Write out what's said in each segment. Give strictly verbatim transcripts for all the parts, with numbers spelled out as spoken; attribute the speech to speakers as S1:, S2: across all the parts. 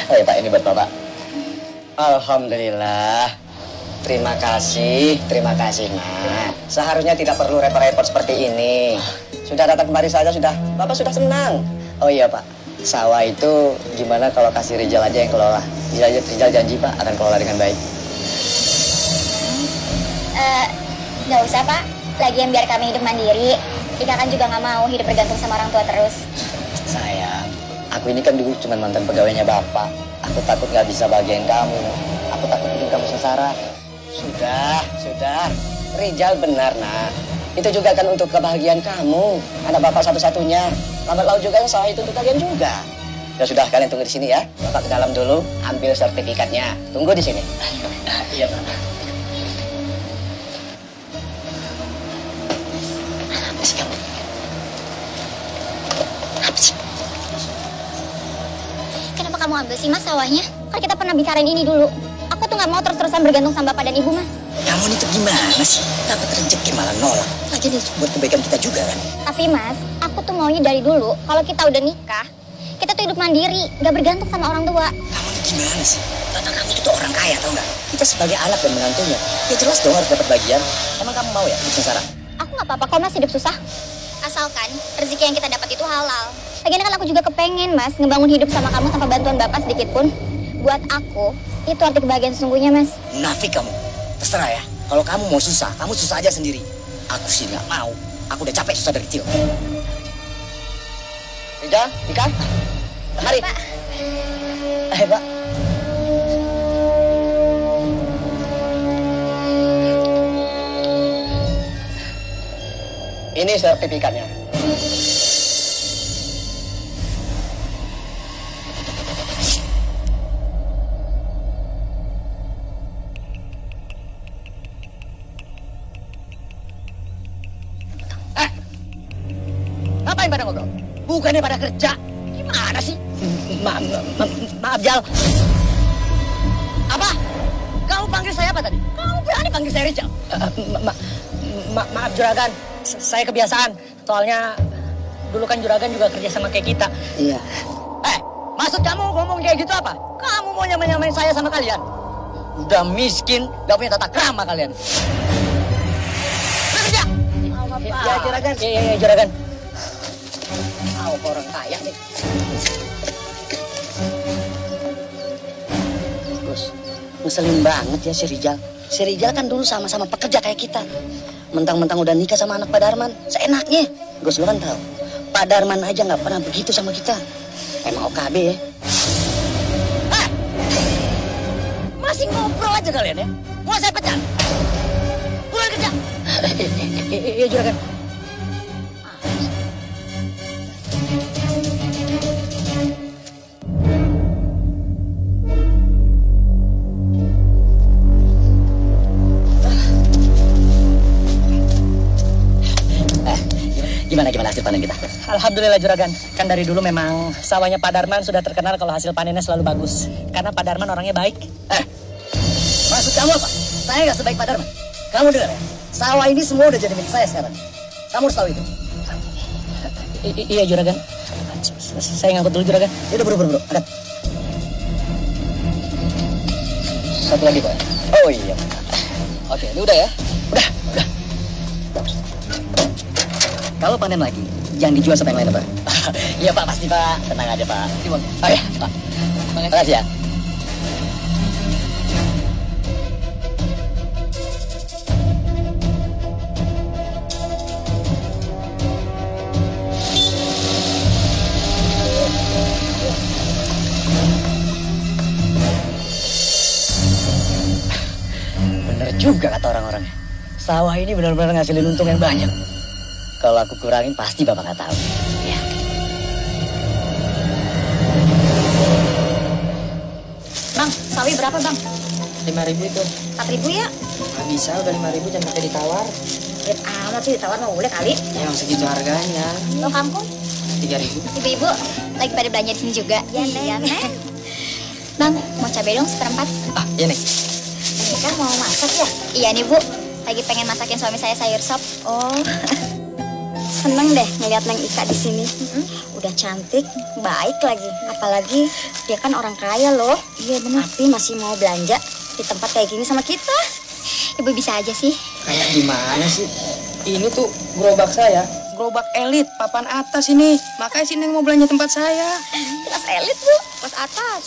S1: Oh ya Pak, ini buat Bapak. Alhamdulillah. Terima kasih, terima kasih nak. Seharusnya tidak perlu repot-repot seperti ini. Sudah datang kemari saja sudah, Bapak sudah senang. Oh iya Pak, sawah itu gimana kalau kasih Rizal aja yang kelola? Rizal, Rizal janji Pak akan kelola dengan baik.
S2: Uh, gak usah Pak, lagian biar kami hidup mandiri. Ika kan juga gak mau hidup bergantung sama orang tua terus.
S1: Sayang, aku ini kan dulu cuma mantan pegawainya Bapak. Aku takut gak bisa bagian kamu. Aku takut bikin kamu sengsara. Sudah, sudah. Rizal benar, nak. Itu juga kan untuk kebahagiaan kamu. Anak Bapak satu-satunya. Lambat laut juga sawah itu untuk kalian juga. Ya sudah, kalian tunggu di sini ya. Bapak ke dalam dulu, ambil sertifikatnya. Tunggu di sini. Iya, Pak. Apa sih kamu? Apa sih?
S2: Kenapa kamu ambil sih Mas sawahnya? Kan kita pernah bicarain ini dulu. Aku tuh nggak mau terus-terusan bergantung sama Bapak dan Ibu, Mas.
S1: Kamu ini tuh gimana sih? Dapat rezeki malah nolak. Lagian itu buat kebaikan kita juga kan?
S2: Tapi Mas, aku tuh maunya dari dulu, kalau kita udah nikah, kita tuh hidup mandiri, nggak bergantung sama orang tua.
S1: Kamu ini gimana sih? Bapak kamu itu tuh orang kaya, tau nggak? Kita sebagai anak dan menantunya, ya jelas dong harus dapat bagian. Emang kamu mau ya hidup sengsara?
S2: Aku nggak apa-apa kok Mas hidup susah. Asalkan rezeki yang kita dapat itu halal. Lagian kan aku juga kepengen Mas ngebangun hidup sama kamu tanpa bantuan Bapak sedikit pun. Buat aku, itu arti kebahagiaan sesungguhnya, Mas.
S1: Nafik kamu. Terserah ya. Kalau kamu mau susah, kamu susah aja sendiri. Aku sih nggak mau. Aku udah capek susah dari kecil. Ida, Ika, mari.
S2: Pak.
S1: Ayo, Pak. Ini sertifikatnya. Ngapain pada ngobrol? Bukannya pada kerja? Gimana sih? Ma ma ma maaf, Jal. Apa? Kamu panggil saya apa tadi? Kamu berani panggil saya Rizal? Uh, ma ma maaf, Juragan. S saya kebiasaan. Soalnya dulu kan Juragan juga kerja sama kayak kita. Iya. Eh, maksud kamu ngomong kayak gitu apa? Kamu mau nyamain-nyamain saya sama kalian? Udah miskin, gak punya tata krama kalian. Kerja! Ya, Juragan. Iya, iya, Juragan. Tahu orang kaya nih. Gus, ngeselin banget ya si Rizal. Si Rizal kan dulu sama-sama pekerja kayak kita. Mentang-mentang udah nikah sama anak Pak Darman, seenaknya. Gus, lu kan tahu, Pak Darman aja nggak pernah begitu sama kita. Emang O K B ya. Hah? Masih ngobrol aja kalian ya? Mau saya pecat? Pulang kerja. Iya, Juragan. Gimana gimana hasil panen kita?
S3: Alhamdulillah Juragan. Kan dari dulu memang sawahnya Pak Darman sudah terkenal kalau hasil panennya selalu bagus. Karena Pak Darman orangnya baik.
S1: Eh, maksud kamu apa? Saya nggak sebaik Pak Darman. Kamu dengar ya? Sawah ini semua udah jadi milik saya sekarang. Kamu harus tahu itu.
S3: I iya Juragan. Saya ngangkut dulu Juragan.
S1: Udah buru buru buru. Angkat. Satu lagi Pak. Oh iya. Oke, ini udah ya? Udah, udah. Kalau panen lagi, jangan dijual sama yang lain, Pak. Iya, Pak. Pasti, Pak. Tenang aja, Pak. Oh ya, Pak. Terima kasih ya. Bener juga kata orang-orang. Sawah ini benar-benar ngasilin untung yang banyak. Kalau aku kurangin pasti Bapak nggak tahu. Ya.
S2: Bang, sawi berapa Bang?
S3: lima ribu itu.
S2: empat ribu ya?
S3: Nggak bisa, udah lima ribu jangan pakai ditawar.
S2: Lihat amat sih, ditawar mah boleh kali.
S3: Emang segitu harganya.
S2: Lo kampung?
S3: tiga ribu.
S2: Ibu-ibu lagi pada belanja di sini juga. Iya, Neng. Bang, mau cabai dong seperempat.
S3: Ah, iya nih.
S2: Ini kan mau masak ya? Iya nih Bu, lagi pengen masakin suami saya sayur sop. Oh. seneng deh ngeliat Neng Ika di sini. Mm-hmm. Udah cantik, baik lagi. Apalagi dia kan orang kaya loh. Iya benar. Tapi masih mau belanja di tempat kayak gini sama kita. Ibu bisa aja sih.
S4: Kayak gimana sih? Ini tuh gerobak saya. Gerobak elit, papan atas ini. Makanya sih Neng mau belanja tempat saya.
S2: Kelas elit bu, kelas atas.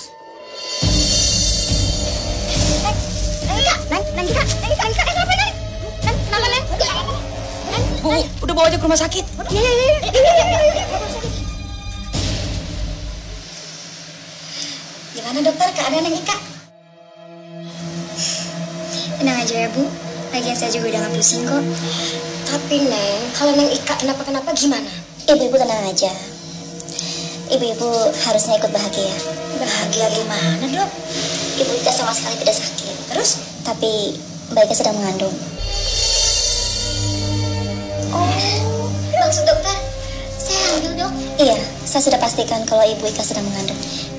S2: Neng, Neng Ika, Neng, Neng Ika, Neng Ika, Neng Ika, kenapa Neng? Neng, kenapa Neng?
S4: Bu, udah bawa aja ke rumah sakit.
S2: Iya, iya, iya, iya, iya. Gimana dokter keadaan Neng Ika? Tenang aja ya Bu, lagian saya juga udah gak pusing kok. Tapi Neng, kalau Neng Ika kenapa-kenapa gimana? Ibu-ibu tenang aja. Ibu-ibu harusnya ikut bahagia. Bahagia gimana dok? Ibu Ika sama sekali tidak sakit. Terus? Tapi Mbak Ika sedang mengandung. Oh, maksud dokter, saya hamil dok? Iya, saya sudah pastikan kalau Ibu Ika sedang mengandung.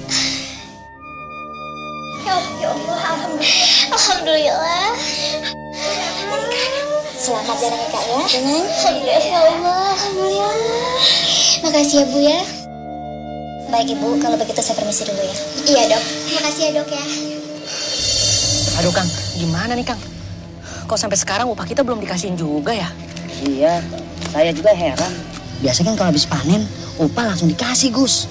S2: Ya, ya Allah, alhamdulillah. Alhamdulillah. Selamat ya Neng Ika ya. Alhamdulillah ya Allah. Alhamdulillah. Makasih ya Bu ya. Baik Ibu, kalau begitu saya permisi dulu ya. Iya dok. Makasih ya dok ya.
S3: Aduh Kang, gimana nih Kang? Kok sampai sekarang upah kita belum dikasihin juga ya?
S1: Iya, saya juga heran. Biasanya kan kalau habis panen, upah langsung dikasih, Gus.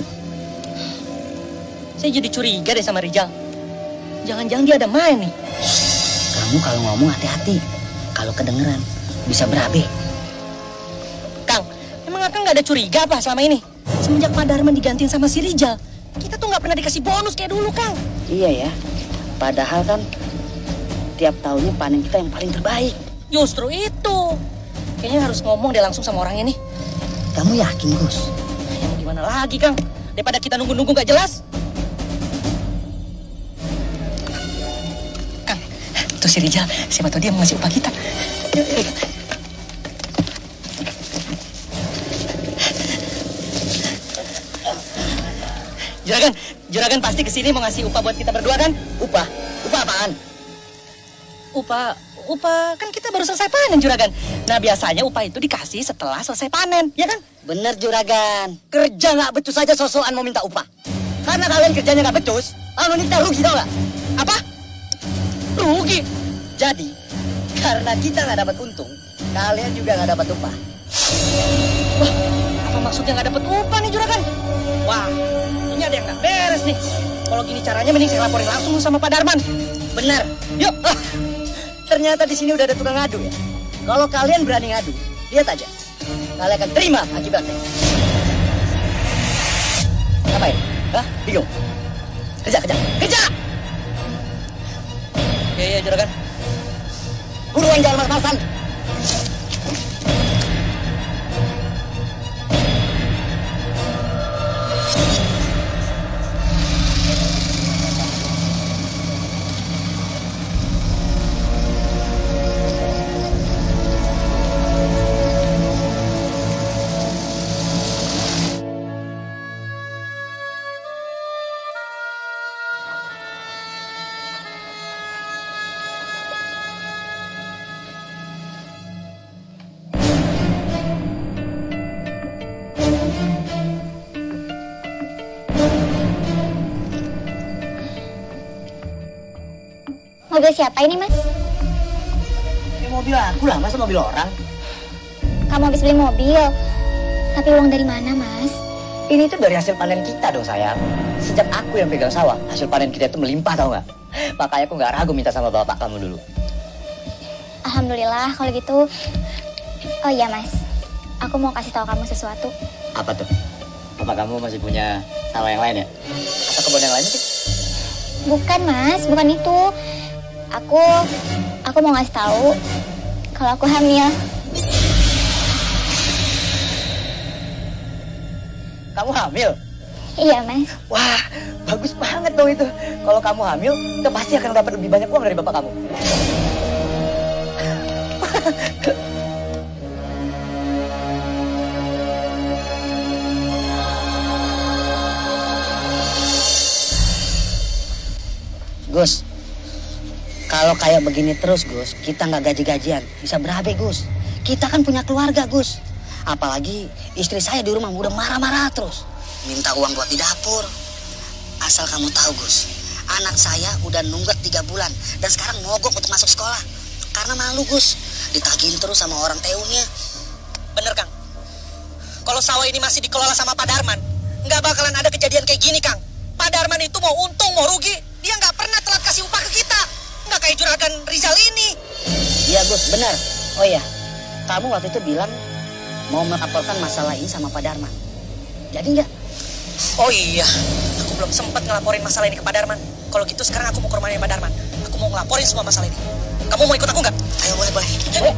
S3: Saya jadi curiga deh sama Rijal. Jangan-jangan dia ada main nih.
S1: Kamu kalau ngomong hati-hati. Kalau kedengeran, bisa berabe.
S3: Kang, emang Akang nggak ada curiga apa selama ini? Semenjak Pak Darman digantiin sama si Rijal, kita tuh nggak pernah dikasih bonus kayak dulu, Kang.
S1: Iya ya, padahal kan tiap tahunnya panen kita yang paling terbaik.
S3: Justru itu. Kayaknya harus ngomong deh langsung sama orang ini.
S1: Kamu yakin, Gus?
S3: Ya, gimana lagi, Kang? Daripada kita nunggu-nunggu nggak jelas. Kang, tuh si Rijal, siapa tahu dia mau ngasih upah kita. Yuk, yuk. Juragan, Juragan pasti kesini mau ngasih upah buat kita berdua kan?
S1: Upah? Upah apaan?
S3: Upah, upah kan kita baru selesai panen Juragan. Nah biasanya upah itu dikasih setelah selesai panen, ya kan?
S1: Bener Juragan. Kerja nggak becus aja sosokan mau minta upah. Karena kalian kerjanya nggak becus, kalau kita rugi tau nggak?
S3: Apa? Rugi?
S1: Jadi, karena kita nggak dapat untung, kalian juga nggak dapat upah.
S3: Wah, apa maksudnya nggak dapat upah nih Juragan? Wah, ini ada yang nggak beres nih. Kalau gini caranya mending saya laporin langsung sama Pak Darman.
S1: Benar. Yuk. Ah, ternyata di sini udah ada tukang ngadu ya. Kalau kalian berani ngadu, lihat aja. Kalian akan terima akibatnya. Ngapain? Hah? Bingung? Kerja, kerja, kerja!
S3: Iya, iya Juragan.
S1: Buruan jangan malas-malasan.
S2: Mobil siapa ini, Mas?
S1: Ini mobil aku lah, masa mobil orang?
S2: Kamu habis beli mobil. Tapi uang dari mana, Mas?
S1: Ini tuh dari hasil panen kita dong, sayang. Sejak aku yang pegang sawah, hasil panen kita itu melimpah, tau nggak? Makanya aku nggak ragu minta sama bapak kamu dulu.
S2: Alhamdulillah, kalau gitu. Oh iya, Mas. Aku mau kasih tahu kamu sesuatu.
S1: Apa tuh? Bapak kamu masih punya sawah yang lain ya? Atau kebun yang lain sih?
S2: Bukan, Mas. Bukan itu. Aku, aku mau ngasih tahu kalau aku hamil.
S1: Kamu hamil?
S2: Iya, Mas.
S1: Wah, bagus banget dong itu. Kalau kamu hamil, kita pasti akan dapat lebih banyak uang dari bapak kamu. Gus, kalau kayak begini terus, Gus, kita nggak gaji-gajian, bisa berabe, Gus. Kita kan punya keluarga, Gus. Apalagi istri saya di rumah udah marah-marah terus. Minta uang buat di dapur. Asal kamu tahu, Gus. Anak saya udah nunggak tiga bulan. Dan sekarang mogok untuk masuk sekolah. Karena malu, Gus. Ditagihin terus sama orang T U-nya.
S3: Bener, Kang. Kalau sawah ini masih dikelola sama Pak Darman, nggak bakalan ada kejadian kayak gini, Kang. Pak Darman itu mau untung, mau rugi, dia nggak pernah telat kasih upah ke kita. Nggak kayak juragan Rizal ini.
S1: Iya, Gus, benar. Oh iya, kamu waktu itu bilang mau melaporkan masalah ini sama Pak Darman. Jadi nggak?
S3: Oh iya, aku belum sempat ngelaporin masalah ini ke Pak Darman. Kalau gitu sekarang aku mau ke rumahnya Pak Darman. Aku mau ngelaporin semua masalah ini. Kamu mau ikut aku nggak?
S1: Ayo, boleh, boleh. Boleh.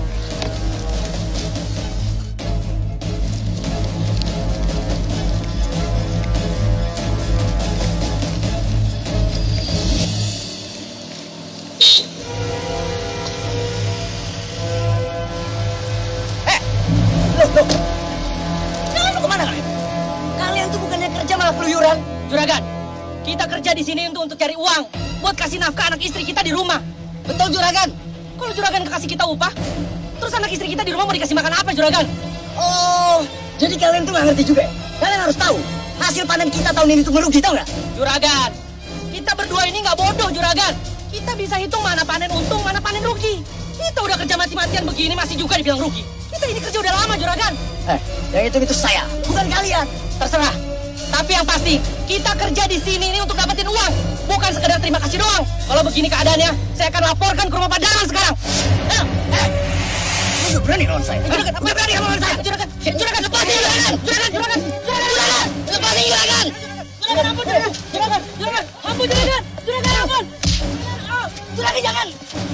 S3: Keluyuran, juragan. Kita kerja di sini untuk untuk cari uang buat kasih nafkah anak istri kita di rumah. Betul, juragan? Kalau juragan kasih kita upah, terus anak istri kita di rumah mau dikasih makan apa, juragan?
S1: Oh, jadi kalian tuh nggak ngerti juga. Kalian harus tahu hasil panen kita tahun ini tuh merugi, tahu nggak?
S3: Juragan, kita berdua ini nggak bodoh, juragan. Kita bisa hitung mana panen untung, mana panen rugi. Kita udah kerja mati-matian begini masih juga dibilang rugi. Kita ini kerja udah lama, juragan.
S1: Eh, yang itu itu saya, bukan kalian.
S3: Terserah. Tapi yang pasti, kita kerja di sini ini untuk dapetin uang, bukan sekedar terima kasih doang. Kalau begini keadaannya, saya akan laporkan ke rumah Pak Darman sekarang. Ayo, eh.
S1: Lu berani lawan saya?
S3: Juragan, apa berani kamu lawan saya? Juragan, juragan, lepasin juragan, juragan, juragan, juragan, lepasin juragan. Juragan, ampun, juragan, juragan, juragan, ampun, juragan, juragan, ampun. Juragan, jangan.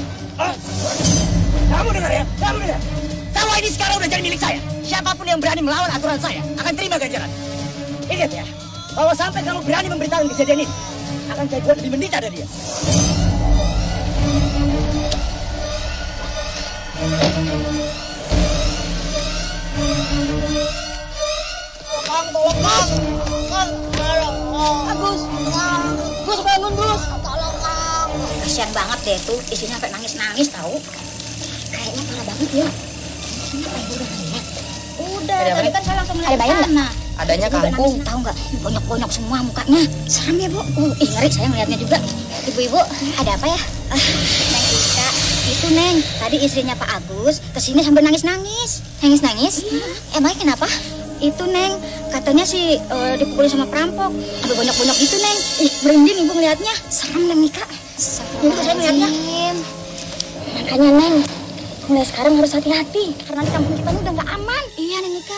S1: Kamu dengar ya, kamu dengar. Sawah ini sekarang udah jadi milik saya. Siapapun yang berani melawan aturan saya akan terima ganjaran. Ingat ya, kalau sampai kamu berani memberitahu kejadian ini, akan saya buat lebih menderita dari dia.
S2: Kang, tolong, Kang. Kang, tolong.
S3: Agus, Gus bangun, Gus.
S2: Tolong, Kang. Kasian banget deh tuh, istrinya sampai nangis-nangis tahu. Kayaknya parah banget ya. Ini udah lihat. Udah, tadi kan saya langsung melihat ke sana.
S4: Adanya kangkung.
S2: Tahu nggak? Bonyok-bonyok semua mukanya. Serem ya, Bu. Uh, ih, ngeri saya ngeliatnya juga. Ibu-ibu, ada apa ya? Ah, Neng Ika. Itu, Neng. Tadi istrinya Pak Agus kesini sambil nangis-nangis. Nangis-nangis? Iya. Emangnya kenapa? Itu, Neng. Katanya sih uh, dipukulin sama perampok. Sampai bonyok-bonyok gitu, Neng. Ih, merinding Ibu ngeliatnya. Serem, Neng Ika. Ibu saya ngeliatnya. Makanya, Neng. Mulai sekarang harus hati-hati. Karena di kampung kita ini udah nggak aman. Iya, Neng Ika.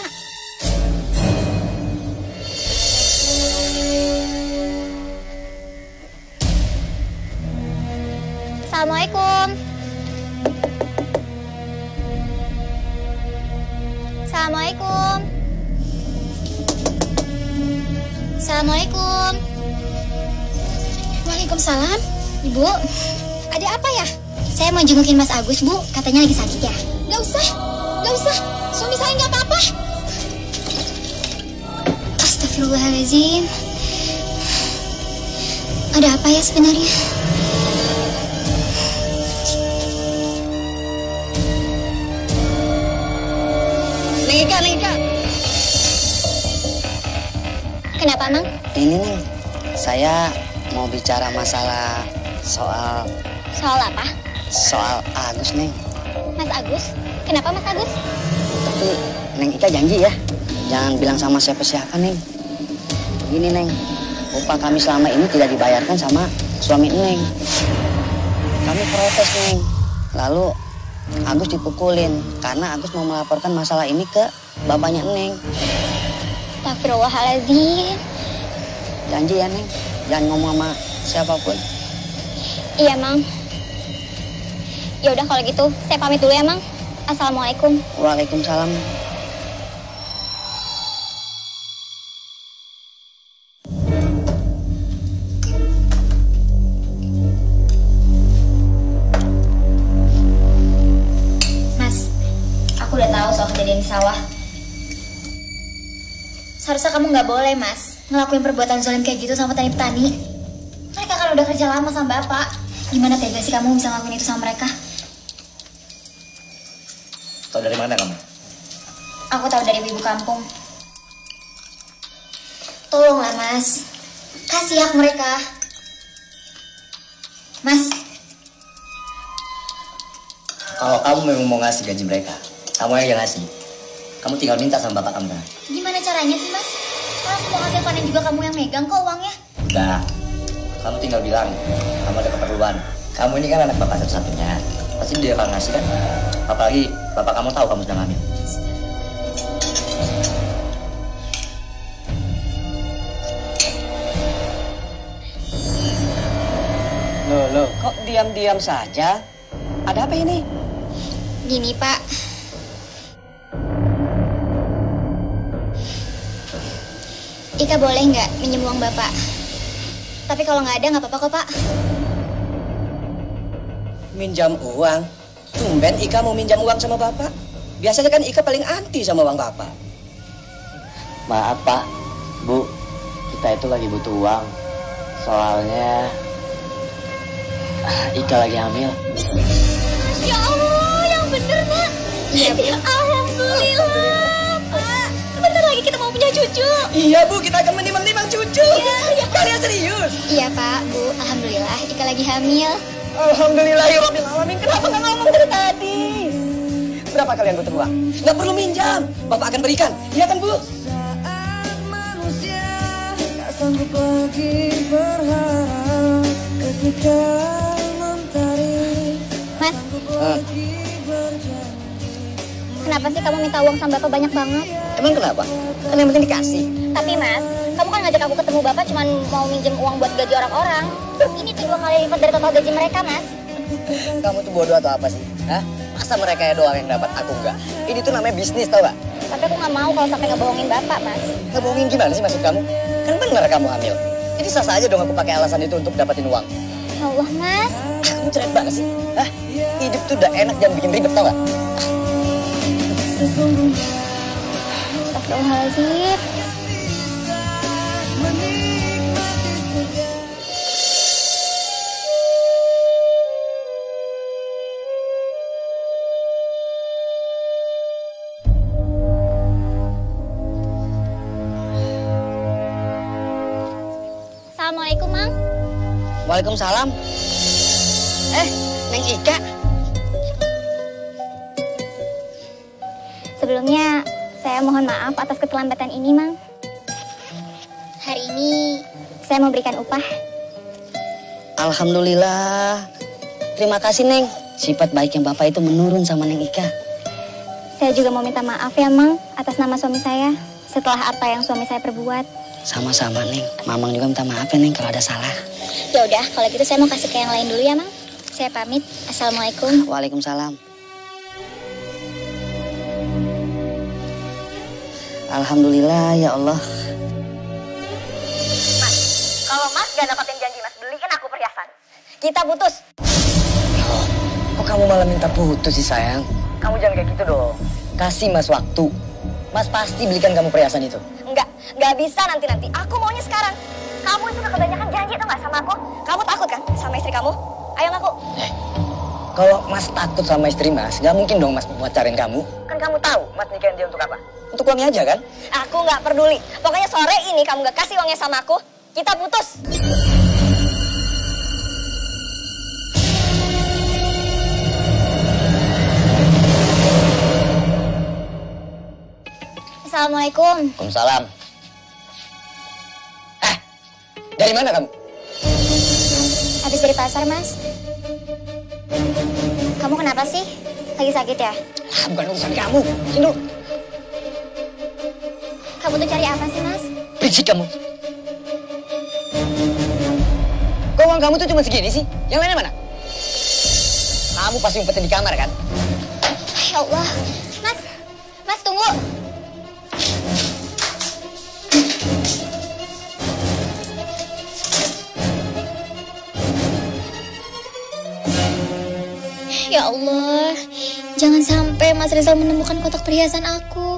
S2: Assalamualaikum. Assalamualaikum. Assalamualaikum. Waalaikumsalam. Ibu, ada apa ya? Saya mau jengukin Mas Agus, Bu. Katanya lagi sakit ya. Gak usah, gak usah. Suami saya gak apa-apa. Astagfirullahaladzim. Ada apa ya sebenarnya?
S1: Nika, Nika.
S2: Kenapa, Mang?
S1: Ini nih, saya mau bicara masalah soal
S2: Soal apa?
S1: soal Agus, Neng.
S2: Mas Agus? Kenapa Mas Agus?
S1: Tapi Neng Ika janji ya, jangan bilang sama siapa-siapa, Neng. Begini, Neng, upah kami selama ini tidak dibayarkan sama suami Neng. Kami protes, Neng. Lalu Agus dipukulin karena Agus mau melaporkan masalah ini ke bapaknya Neng.
S2: Astagfirullahaladzim.
S1: Janji ya, Neng, jangan ngomong sama siapapun.
S2: Iya, Mang. Ya udah kalau gitu, saya pamit dulu ya, Mang. Assalamualaikum.
S1: Waalaikumsalam.
S2: Mas, aku udah tahu soal kejadian di sawah. Seharusnya kamu nggak boleh, Mas, ngelakuin perbuatan zalim kayak gitu sama petani-petani. Mereka kan udah kerja lama sama Bapak. Gimana tega sih kamu bisa ngelakuin itu sama mereka?
S5: Tahu dari mana kamu?
S2: Aku tahu dari ibu kampung. Tolonglah, Mas. Kasih hak mereka. Mas.
S1: Kalau kamu memang mau ngasih gaji mereka, kamu aja yang ngasih. Kamu tinggal minta sama bapak kamu.
S2: Gimana caranya sih, Mas? Kalau semua hasil panen juga kamu yang megang kok uangnya.
S1: Udah, kamu tinggal bilang kamu ada keperluan. Kamu ini kan anak bapak satu-satunya. Pasti dia akan ngasih kan? Apalagi bapak kamu tahu kamu sedang hamil.
S3: Loh, loh, kok diam-diam saja? Ada apa ini?
S2: Gini, Pak. Ika boleh nggak minjem uang Bapak? Tapi kalau nggak ada nggak apa-apa kok, Pak.
S3: Minjam uang? Tumben Ika mau minjam uang sama Bapak. Biasanya kan Ika paling anti sama uang Bapak.
S1: Maaf Pak, Bu, kita itu lagi butuh uang. Soalnya Ika lagi hamil.
S2: Ya Allah, yang bener, Nak. Iya, Bu. Alhamdulillah, Pak. Sebentar lagi kita mau punya cucu.
S3: Iya Bu, kita akan menimang-nimang cucu. Iya, iya. Kalian serius?
S2: Iya, Pak, Bu. Alhamdulillah, Ika lagi hamil.
S3: Alhamdulillahirabbil alamin. Kenapa nggak ngomong dari tadi? Berapa kalian butuh uang? Nggak perlu minjam. Bapak akan berikan. Iya kan, Bu?
S5: Saat manusia tak sanggup lagi berharap ketika mentari.
S2: Mas,
S3: Ah,
S2: kenapa sih kamu minta uang sama Bapak banyak banget?
S3: emang kenapa? Kan yang penting dikasih.
S2: Tapi, Mas, kamu kan ngajak aku ketemu Bapak cuma mau minjem uang buat gaji orang-orang. Ini tuh dua kali lipat dari total gaji mereka, Mas.
S3: Kamu tuh bodoh atau apa sih? Hah? Masa mereka ya doang yang dapat, aku enggak? Ini tuh namanya bisnis, tau gak?
S2: Tapi aku nggak mau kalau sampai ngebohongin Bapak, Mas.
S3: Ngebohongin gimana sih maksud kamu? Kan benar kamu hamil. Jadi sah saja dong aku pakai alasan itu untuk dapetin uang.
S2: Ya Allah, Mas.
S3: Kamu cerewet banget sih. Hah? Hidup tuh udah enak, jangan bikin ribet, tau gak?
S2: Astagfirullahaladzim. Assalamualaikum, Mang.
S3: Waalaikumsalam. Eh, Neng Ika.
S2: Sebelumnya, saya mohon maaf atas keterlambatan ini, Mang. Hari ini, saya mau berikan upah.
S3: Alhamdulillah. Terima kasih, Neng. Sifat baik yang Bapak itu menurun sama Neng Ika.
S2: Saya juga mau minta maaf ya, Mang, atas nama suami saya. Setelah apa yang suami saya perbuat.
S3: Sama-sama, Neng. Mamang juga minta maaf ya, Neng, kalau ada salah.
S2: Ya udah, kalau gitu saya mau kasih ke yang lain dulu ya, Mang. Saya pamit. Assalamualaikum.
S3: Waalaikumsalam. Alhamdulillah, ya Allah.
S2: Mas, kalau Mas gak dapetin janji Mas, belikan aku perhiasan. Kita putus.
S3: Loh, kok kamu malah minta putus sih, sayang? Kamu jangan kayak gitu dong. Kasih Mas waktu. Mas pasti belikan kamu perhiasan itu.
S2: Enggak, enggak bisa nanti-nanti. Aku maunya sekarang. Kamu itu udah kebanyakan janji tuh nggak sama aku? Kamu takut kan sama istri kamu? Ayo ngaku.
S3: Eh, kalau Mas takut sama istri Mas, nggak mungkin dong Mas pacarin kamu. Kan kamu tahu Mas nikahin dia untuk apa? Untuk uangnya aja kan?
S2: Aku nggak peduli. Pokoknya sore ini kamu nggak kasih uangnya sama aku, kita putus. Assalamualaikum.
S1: Waalaikumsalam.
S3: Eh, dari mana kamu?
S2: Habis dari pasar, Mas. Kamu kenapa sih? Lagi sakit ya?
S3: Ah, bukan urusan kamu. Sini dulu.
S2: Kamu tuh cari apa sih, Mas?
S3: Berisik kamu. Kok uang kamu tuh cuma segini sih? Yang lainnya mana? Kamu pasti ngumpetin di kamar kan?
S2: Ya Allah. Mas, Mas tunggu. Ya Allah, jangan sampai Mas Rizal menemukan kotak perhiasan aku.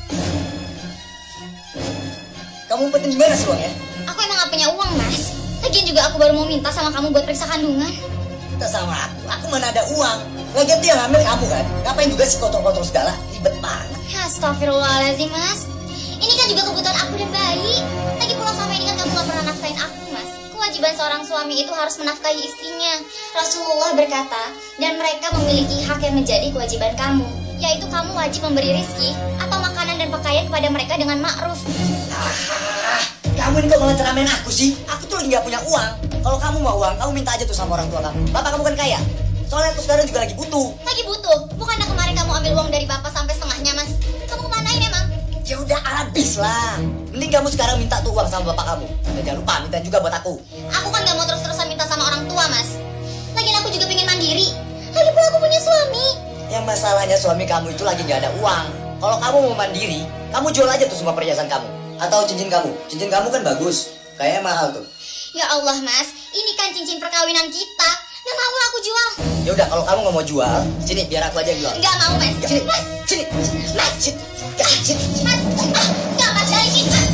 S3: Kamu ngumpetin di mana sih uangnya?
S2: Aku emang gak punya uang, Mas. Lagian juga aku baru mau minta sama kamu buat periksa kandungan.
S3: Kita sama aku, aku mana ada uang.
S1: Lagian tuh yang hamil kamu kan? Ngapain juga sih kontrol-kontrol segala? Ribet banget.
S2: Astagfirullahaladzim, Mas. Ini kan juga kebutuhan aku dan bayi. Lagi pulang sama ini kan kamu gak pernah nafkahin aku, Mas. Kewajiban seorang suami itu harus menafkahi istrinya. Rasulullah berkata, dan mereka memiliki hak yang menjadi kewajiban kamu, yaitu kamu wajib memberi rizki atau makanan dan pakaian kepada mereka dengan ma'ruf.
S1: Ah, kamu ini kok malah ceramain aku sih? Aku tuh lagi gak punya uang. Kalau kamu mau uang, kamu minta aja tuh sama orang tua kamu. Bapak kamu kan kaya. Soalnya aku sekarang juga lagi butuh.
S2: Lagi butuh? Bukannya kemarin kamu ambil uang dari bapak sampai setengahnya, Mas? Kamu kemanain emang?
S1: Ya udah habis lah. Mending kamu sekarang minta tuh uang sama bapak kamu. Dan jangan lupa minta juga buat aku.
S2: Aku kan gak mau terus-terusan minta sama orang tua, Mas. Lagian aku juga pengen mandiri. Lagi pula aku punya suami.
S1: Yang masalahnya suami kamu itu lagi gak ada uang. Kalau kamu mau mandiri, kamu jual aja tuh semua perhiasan kamu. Atau cincin kamu. Cincin kamu kan bagus. Kayaknya mahal tuh.
S2: Ya Allah, Mas. Ini kan cincin perkawinan kita. Gak mau aku jual.
S1: Ya udah kalau kamu nggak mau jual, sini biar aku aja yang jual.
S2: Gak mau, Mas.
S1: Sini,
S2: Mas.
S1: sini,
S2: Mas.
S1: sini, sini.
S2: Mas. Ah, gak, Mas. Balikin, Mas.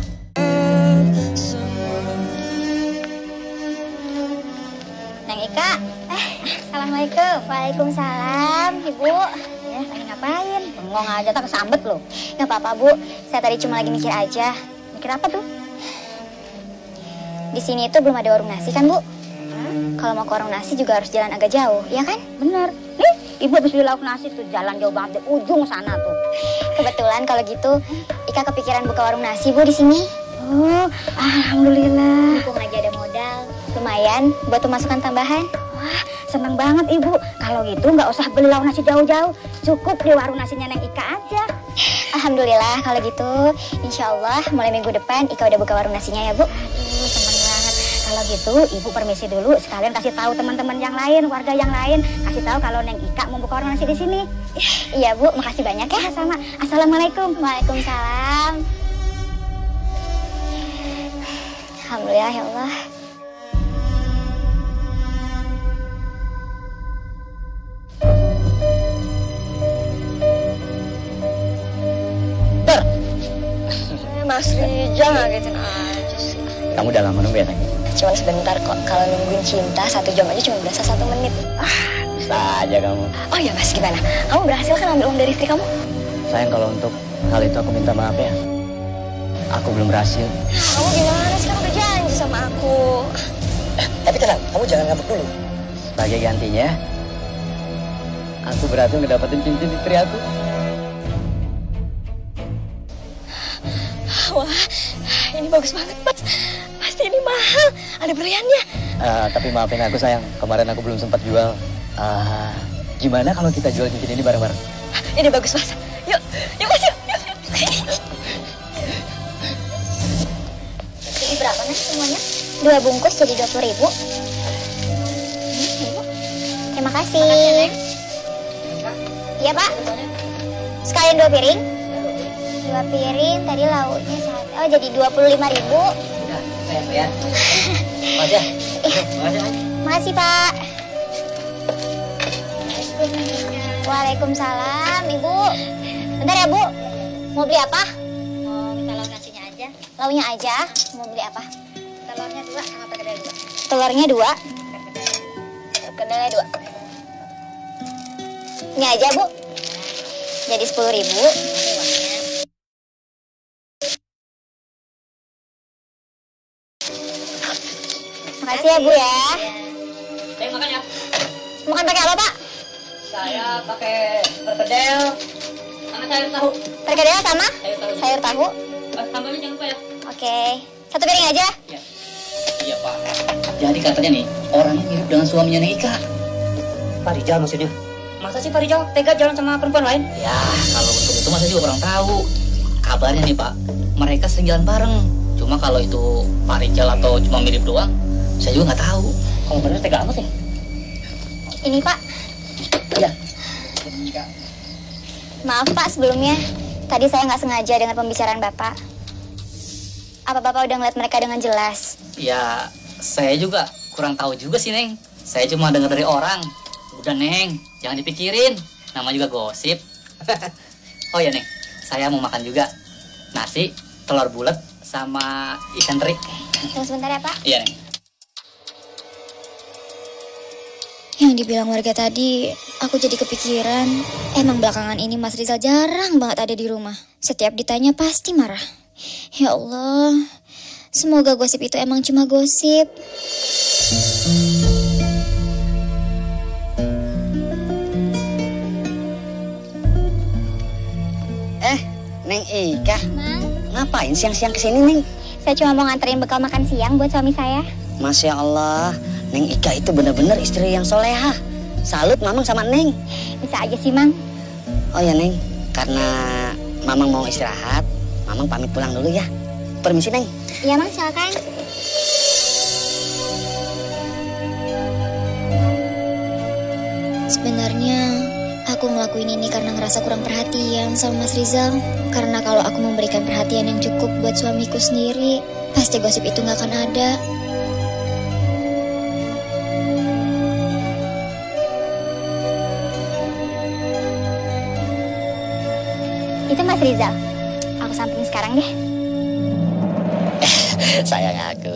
S2: Neng Ika. Eh, Assalamualaikum. Waalaikumsalam, Ibu. Ya, lagi ngapain? Bengong aja, tak kesambet loh. Gak apa-apa, Bu. Saya tadi cuma lagi mikir aja. Mikir apa tuh? Di sini itu belum ada warung nasi kan, Bu? Kalau mau ke warung nasi juga harus jalan agak jauh, ya kan?
S6: Bener. Nih, ibu habis beli lauk nasi tuh jalan jauh banget di ujung sana tuh.
S2: Kebetulan kalau gitu, Ika kepikiran buka warung nasi, Bu, di sini.
S6: Oh, alhamdulillah.
S2: Mumpung lagi ada modal, lumayan buat pemasukan tambahan.
S6: Wah, seneng banget ibu. Kalau gitu nggak usah beli lauk nasi jauh-jauh, cukup di warung nasinya Neng Ika aja.
S2: Alhamdulillah kalau gitu, insya Allah mulai minggu depan Ika udah buka warung nasinya ya, Bu.
S6: Aduh, seneng banget. Kalau gitu, ibu permisi dulu. Sekalian kasih tahu teman-teman yang lain, warga yang lain, kasih tahu kalau Neng Ika mau buka warung nasi di sini.
S2: Iya, Bu, makasih banyak ya.
S6: Sama. Assalamualaikum.
S2: Waalaikumsalam. Alhamdulillah ya Allah.
S7: Mas Rijal ngagetin aja sih.
S1: Kamu udah lama nunggu ya, Neng?
S7: Cuman sebentar kok. Kalau nungguin cinta satu jam aja cuma berasa satu menit.
S1: Ah, bisa aja kamu.
S7: Oh iya Mas, gimana? Kamu berhasil kan ambil uang dari istri kamu?
S1: Sayang kalau untuk hal itu aku minta maaf ya. Aku belum berhasil.
S7: Kamu gimana sih? Kamu udah janji sama aku.
S1: Eh, tapi tenang, kamu jangan ngambek dulu. Sebagai gantinya, aku berhasil ngedapetin cincin istri aku.
S7: Wah, ini bagus banget Mas. Pasti ini mahal. Ada berliannya.
S1: Uh, tapi maafin aku sayang, kemarin aku belum sempat jual. Uh, gimana kalau kita jual cincin ini bareng-bareng?
S7: Ini bagus Mas. Yuk, yuk Mas, yuk. yuk.
S2: Jadi berapa nih semuanya? Dua bungkus jadi dua puluh ribu. Terima kasih. Iya Pak. Sekalian dua piring. Dua piring, tadi lauknya satu. Oh jadi dua puluh lima ribu.
S1: Udah, sayang ya. Makasih. Makasih.
S2: Makasih Pak. Waalaikumsalam Ibu. Bentar ya Bu. Mau beli apa?
S6: Mau minta lauk nasinya aja.
S2: Lauknya aja. Mau beli apa?
S6: Telurnya dua sama perkedel dua.
S2: Telurnya dua. Perkedelnya dua. Ini aja Bu. Jadi sepuluh ribu. Makasih ya Bu ya.
S3: Saya makan ya.
S2: Makan pakai apa Pak?
S3: Saya pakai perkedel sama sayur tahu.
S2: Perkedel sama?
S3: Sayur tahu.
S2: Sayur tahu.
S3: Eh, sambalnya jangan lupa ya.
S2: Oke. Satu piring aja.
S3: Iya. Iya Pak. Jadi katanya nih orangnya mirip dengan suaminya Neng Ika.
S1: Pak Rijal maksudnya?
S3: Masa sih Pak Rijal tega jalan sama perempuan lain? Ya kalau untuk itu masa juga orang tahu. Kabarnya nih Pak, mereka sering jalan bareng. Cuma kalau itu Pak Rijal atau cuma mirip doang, saya juga nggak tahu. Kamu bener tega amat ya?
S2: Ini Pak.
S3: Iya.
S2: Maaf Pak sebelumnya. Tadi saya nggak sengaja dengan pembicaraan Bapak. Apa Bapak udah ngeliat mereka dengan jelas?
S3: Ya, saya juga kurang tahu juga sih, Neng. Saya cuma dengar dari orang. Udah, Neng, jangan dipikirin. Nama juga gosip. Oh ya, Neng, saya mau makan juga. Nasi, telur bulat, sama ikan teri.
S2: Tunggu sebentar ya, Pak.
S3: Iya, Neng.
S2: Yang dibilang warga tadi, aku jadi kepikiran. Emang belakangan ini Mas Rizal jarang banget ada di rumah. Setiap ditanya pasti marah. Ya Allah, semoga gosip itu emang cuma gosip.
S1: Eh, Neng Ika,
S6: Mang,
S1: ngapain siang-siang kesini, Neng?
S6: saya cuma mau nganterin bekal makan siang buat suami saya.
S1: Masya Allah, Neng Ika itu benar-benar istri yang solehah. Salut Mamang sama Neng.
S6: Bisa aja sih, Mang.
S1: Oh ya Neng, karena Mamang mau istirahat, Mamang pamit pulang dulu ya. Permisi Neng.
S6: Iya, Mang, silakan.
S2: Sebenarnya aku ngelakuin ini karena ngerasa kurang perhatian sama Mas Rizal. Karena kalau aku memberikan perhatian yang cukup buat suamiku sendiri, pasti gosip itu gak akan ada.
S6: Itu Mas Rizal. Aku sampaikan sekarang deh.
S1: Sayang aku.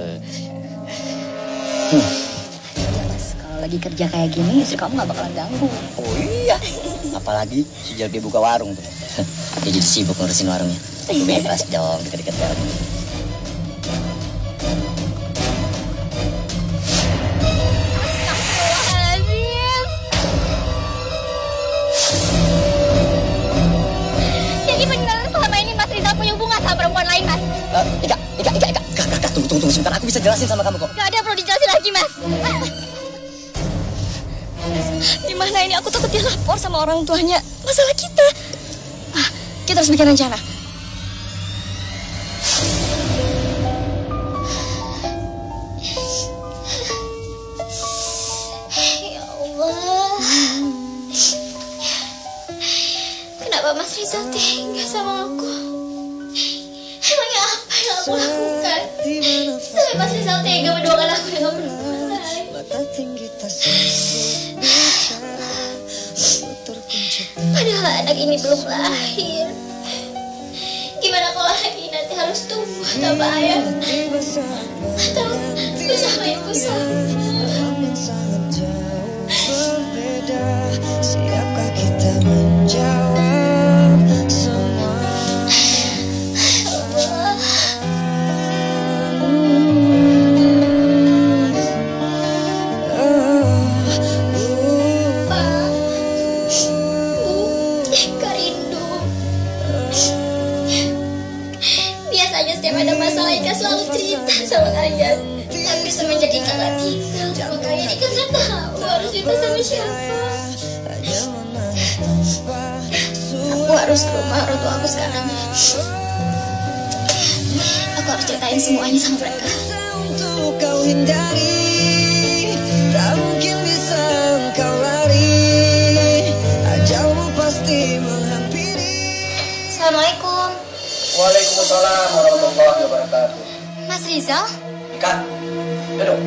S1: Hmm.
S3: Kalau lagi kerja kayak gini, istri kamu gak bakalan ganggu.
S1: Oh iya, apalagi sejak dia buka warung tuh. Dia jadi sibuk ngurusin warungnya. Bebas dong, deket-deket warung.
S6: Jadi benar selama ini Mas Rizal punya hubungan sama perempuan lain, Mas?
S1: Uh, Ika, Ika, Ika, Ika, Ika, Ika, tunggu, tunggu, tunggu sebentar. Aku bisa jelasin sama kamu kok.
S6: Gak ada perlu dijelasin lagi, Mas.
S7: Gimana ini? Aku takut dia lapor sama orang tuanya. Masalah kita. Ah, kita harus bikin rencana.
S2: Ya Allah, kenapa Mas Rizal tega sama aku? Emangnya apa yang aku lakukan sampai Mas Rizal tega mendoakan aku dengan perempuan lain? Padahal anak ini belum lahir. Gimana kalau anak ini nanti harus tumbuh tanpa ayah atau bersama ibu saya?
S5: Siapkah kita menjawab semua?
S2: Kak Rindu, biasanya setiap ada masalah Ika selalu cerita sama kalian. Tapi semenjak Ika gak tinggal sama kalian, Ika gak tahu harus cerita sama siapa. Aku harus ke rumah orang tua aku sekarang. Aku harus ceritain semuanya sama mereka.
S5: Untuk kau hindari, tak mungkin bisa engkau lari. Ajalmu pasti menghampiri.
S2: Assalamualaikum,
S1: Waalaikumsalam warahmatullahi wabarakatuh.
S2: Mas Rizal.
S1: Ika, duduk.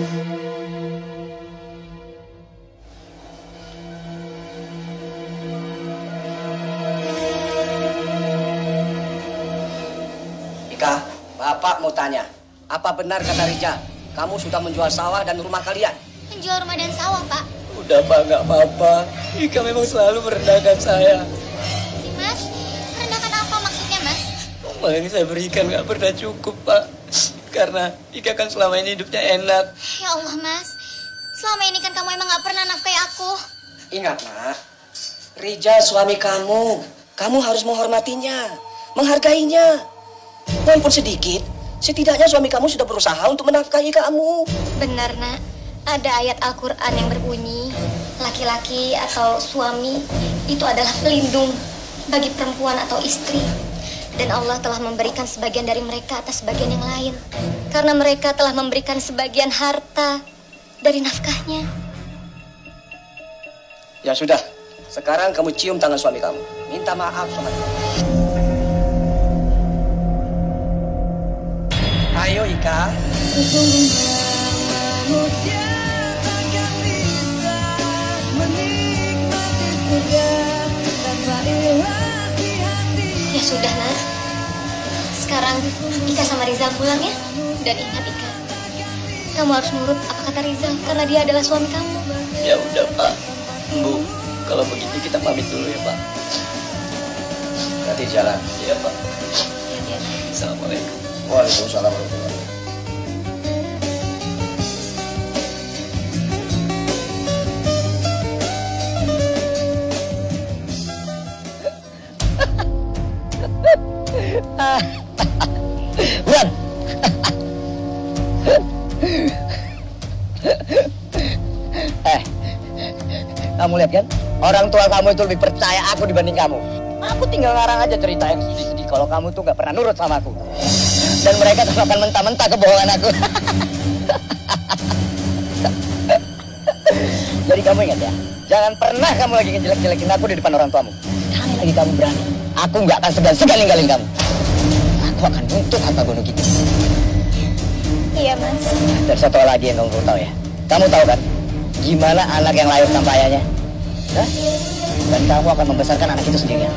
S1: Ika, Bapak mau tanya, apa benar kata Rija, kamu sudah menjual sawah dan rumah kalian?
S2: Menjual rumah dan sawah, Pak.
S3: Udah Pak, nggak apa-apa. Ika memang selalu merendahkan saya.
S2: Si Mas, merendahkan apa maksudnya, Mas?
S3: Uang yang saya berikan nggak pernah cukup Pak. Karena Ika kan selama ini hidupnya enak.
S2: Ya Allah, Mas. Selama ini kan kamu emang gak pernah nafkahi aku.
S1: Ingat nak, Rija suami kamu, kamu harus menghormatinya, menghargainya. Walaupun sedikit, setidaknya suami kamu sudah berusaha untuk menafkahi kamu.
S2: Benar, Nak. Ada ayat Al-Quran yang berbunyi, laki-laki atau suami itu adalah pelindung bagi perempuan atau istri. Dan Allah telah memberikan sebagian dari mereka atas sebagian yang lain. Karena mereka telah memberikan sebagian harta dari nafkahnya.
S1: Ya sudah, sekarang kamu cium tangan suami kamu. Minta maaf sama dia. Ayo Ika.
S5: Manusia takkan bisa menikmati surga tanpa ikhlas di hati.
S2: Ya sudah, Nak. Sekarang Ika sama Rizal pulang ya. Dan ingat Ika, kamu harus nurut apa kata Rizal karena dia adalah suami kamu.
S3: Ya udah Pak, Bu,
S1: Kalau begitu kita pamit dulu ya Pak. Hati jalan. Iya Pak. Assalamualaikum. Waalaikumsalam warahmatullahi wabarakatuh. Buan. Eh, kamu lihat kan? Orang tua kamu itu lebih percaya aku dibanding kamu. Aku tinggal ngarang aja cerita yang sedih-sedih kalau kamu tuh gak pernah nurut sama aku. Dan mereka tuh akan mentah-mentah kebohongan aku. Jadi kamu ingat ya, jangan pernah kamu lagi ngejelek-jelekin aku di depan orang tuamu. Sekali lagi kamu berani, aku nggak akan segan-segan ninggalin kamu. Aku akan nuntut harta gono gitu.
S2: Iya, Mas.
S1: Dan satu hal lagi yang kamu perlu tahu ya. Kamu tahu kan, gimana anak yang lahir tanpa ayahnya? Hah? Dan kamu akan membesarkan anak itu sendirian.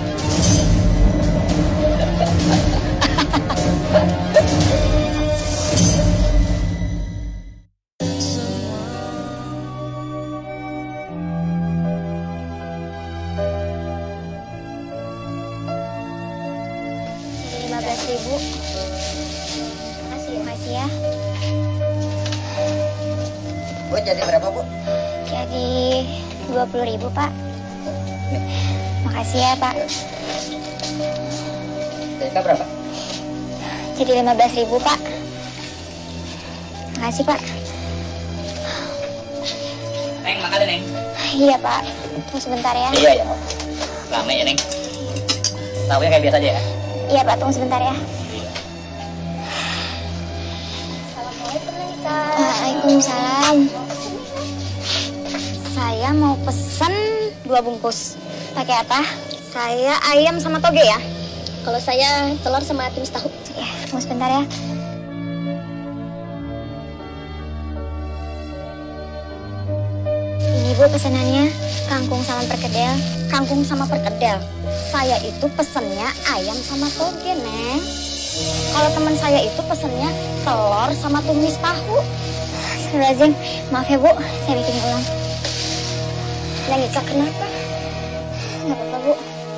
S2: lima belas ribu. Makasih, makasih ya.
S1: Bu, jadi berapa, Bu?
S2: Jadi dua puluh ribu, Pak. Makasih ya, Pak.
S1: Jadi berapa?
S2: Jadi lima belas ribu, Pak. Makasih, Pak.
S3: Neng, makasih, Neng.
S2: Iya, Pak. Tunggu sebentar ya.
S1: Iya, ya.
S3: Lama ya, Neng. Tahunya kayak biasa aja ya.
S2: Iya, Pak. Tunggu sebentar ya. Assalamualaikum, Nika. Waalaikumsalam. Saya mau pesen dua bungkus. Pakai apa? Saya ayam sama toge ya.
S7: Kalau saya telur sama tumis tahu.
S2: Ya, tunggu sebentar ya. Ini Bu pesanannya, kangkung sama perkedel. Kangkung sama perkedel. Saya itu pesennya ayam sama toge, Neng. Kalau teman saya itu pesennya telur sama tumis tahu. Astagfirullahaladzim, maaf ya Bu, saya bikin ulang. Neng Ika kenapa? Nggak apa-apa Bu.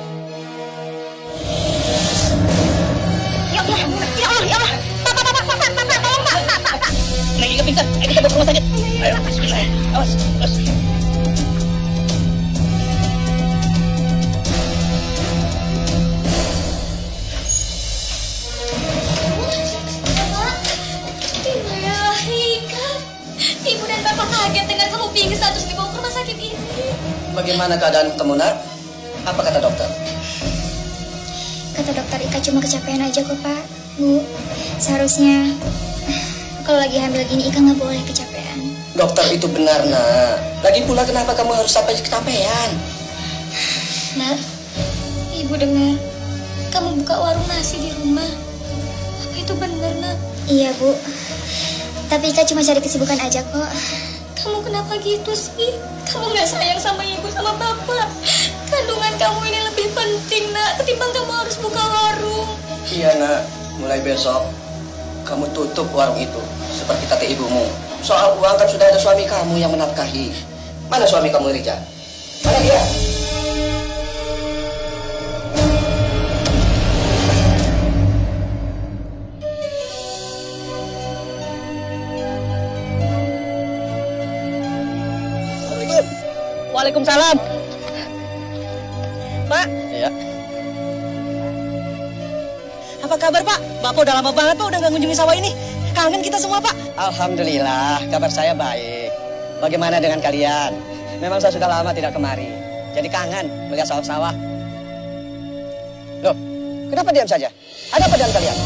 S2: Ya Allah, ya Allah, ya Allah. Pak, pak, pak, pak, pak, pak, pak, tolong pak, pak, pak, pak.
S3: Neng Ika pingsan. Ayo kita bawa ke rumah sakit. Ayo, bismillah. Awas, awas.
S7: Ibu ya, Ika. Ibu dan Bapak kaget dengar kamu pingsan terus dibawa ke rumah sakit ini.
S1: Bagaimana keadaan kamu, Nak? Apa kata dokter?
S2: Kata dokter Ika cuma kecapean aja kok Pak. Bu, seharusnya kalau lagi hamil gini Ika nggak boleh kecapean.
S1: Dokter itu benar, Nak. Lagi pula kenapa kamu harus sampai kecapean?
S7: Nak, Ibu dengar kamu buka warung nasi di rumah. Apa itu benar, Nak?
S2: Iya Bu, tapi Ika cuma cari kesibukan aja kok.
S7: Kamu kenapa gitu sih? Kamu nggak sayang sama ibu sama bapak. Kandungan kamu ini lebih penting, Nak, ketimbang kamu harus buka warung.
S1: Iya, Nak. Mulai besok kamu tutup warung itu seperti kata ibumu. Soal uang kan sudah ada suami kamu yang menafkahi. Mana suami kamu, Rijal? Mana dia?
S3: Waalaikumsalam. Pak.
S1: Iya.
S3: Apa kabar Pak? Bapak udah lama banget Pak udah nggak ngunjungi sawah ini. Kangen kita semua Pak.
S1: Alhamdulillah, kabar saya baik. Bagaimana dengan kalian? Memang saya sudah lama tidak kemari. Jadi kangen melihat sawah-sawah. Loh, kenapa diam saja? Ada apa dengan kalian?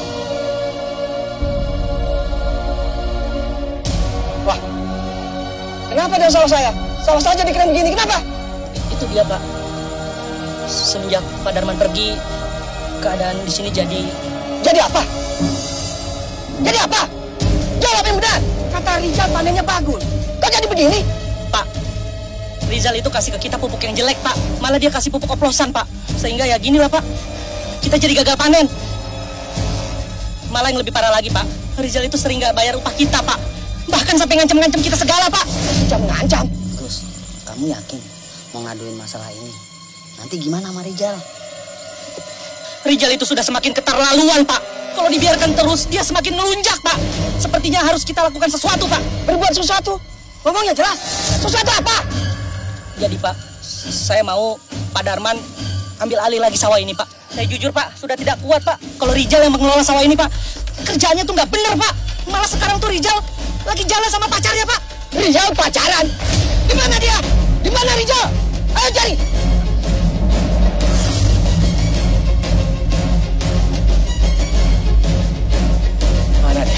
S1: Wah, kenapa dengan sawah saya? Sawah saja dikira begini, kenapa?
S3: Itu dia Pak. Semenjak Pak Darman pergi, keadaan di sini jadi...
S1: Jadi apa? Jadi apa? Jawab yang benar. Kata Rizal panennya bagus. Kok jadi begini?
S3: Pak, Rizal itu kasih ke kita pupuk yang jelek Pak. Malah dia kasih pupuk oplosan Pak. Sehingga ya gini lah Pak. Kita jadi gagal panen. Malah yang lebih parah lagi Pak. Rizal itu sering gak bayar upah kita Pak. Bahkan sampai ngancam-ngancam kita segala Pak.
S1: Ngancam-ngancam? Gus, kamu yakin mau ngaduin masalah ini. Nanti gimana sama Rijal?
S3: Rijal itu sudah semakin keterlaluan, Pak. Kalau dibiarkan terus, dia semakin melunjak, Pak. Sepertinya harus kita lakukan sesuatu, Pak.
S1: Berbuat sesuatu? Ngomongnya jelas. Sesuatu apa?
S3: Jadi, Pak, saya mau Pak Darman ambil alih lagi sawah ini, Pak. Saya jujur, Pak, sudah tidak kuat, Pak. Kalau Rijal yang mengelola sawah ini, Pak, kerjaannya tuh nggak bener, Pak. Malah sekarang tuh Rijal lagi jalan sama pacarnya, Pak.
S1: Rijal pacaran? Di mana dia? Di mana Rijal? Ayo cari. Mana dia?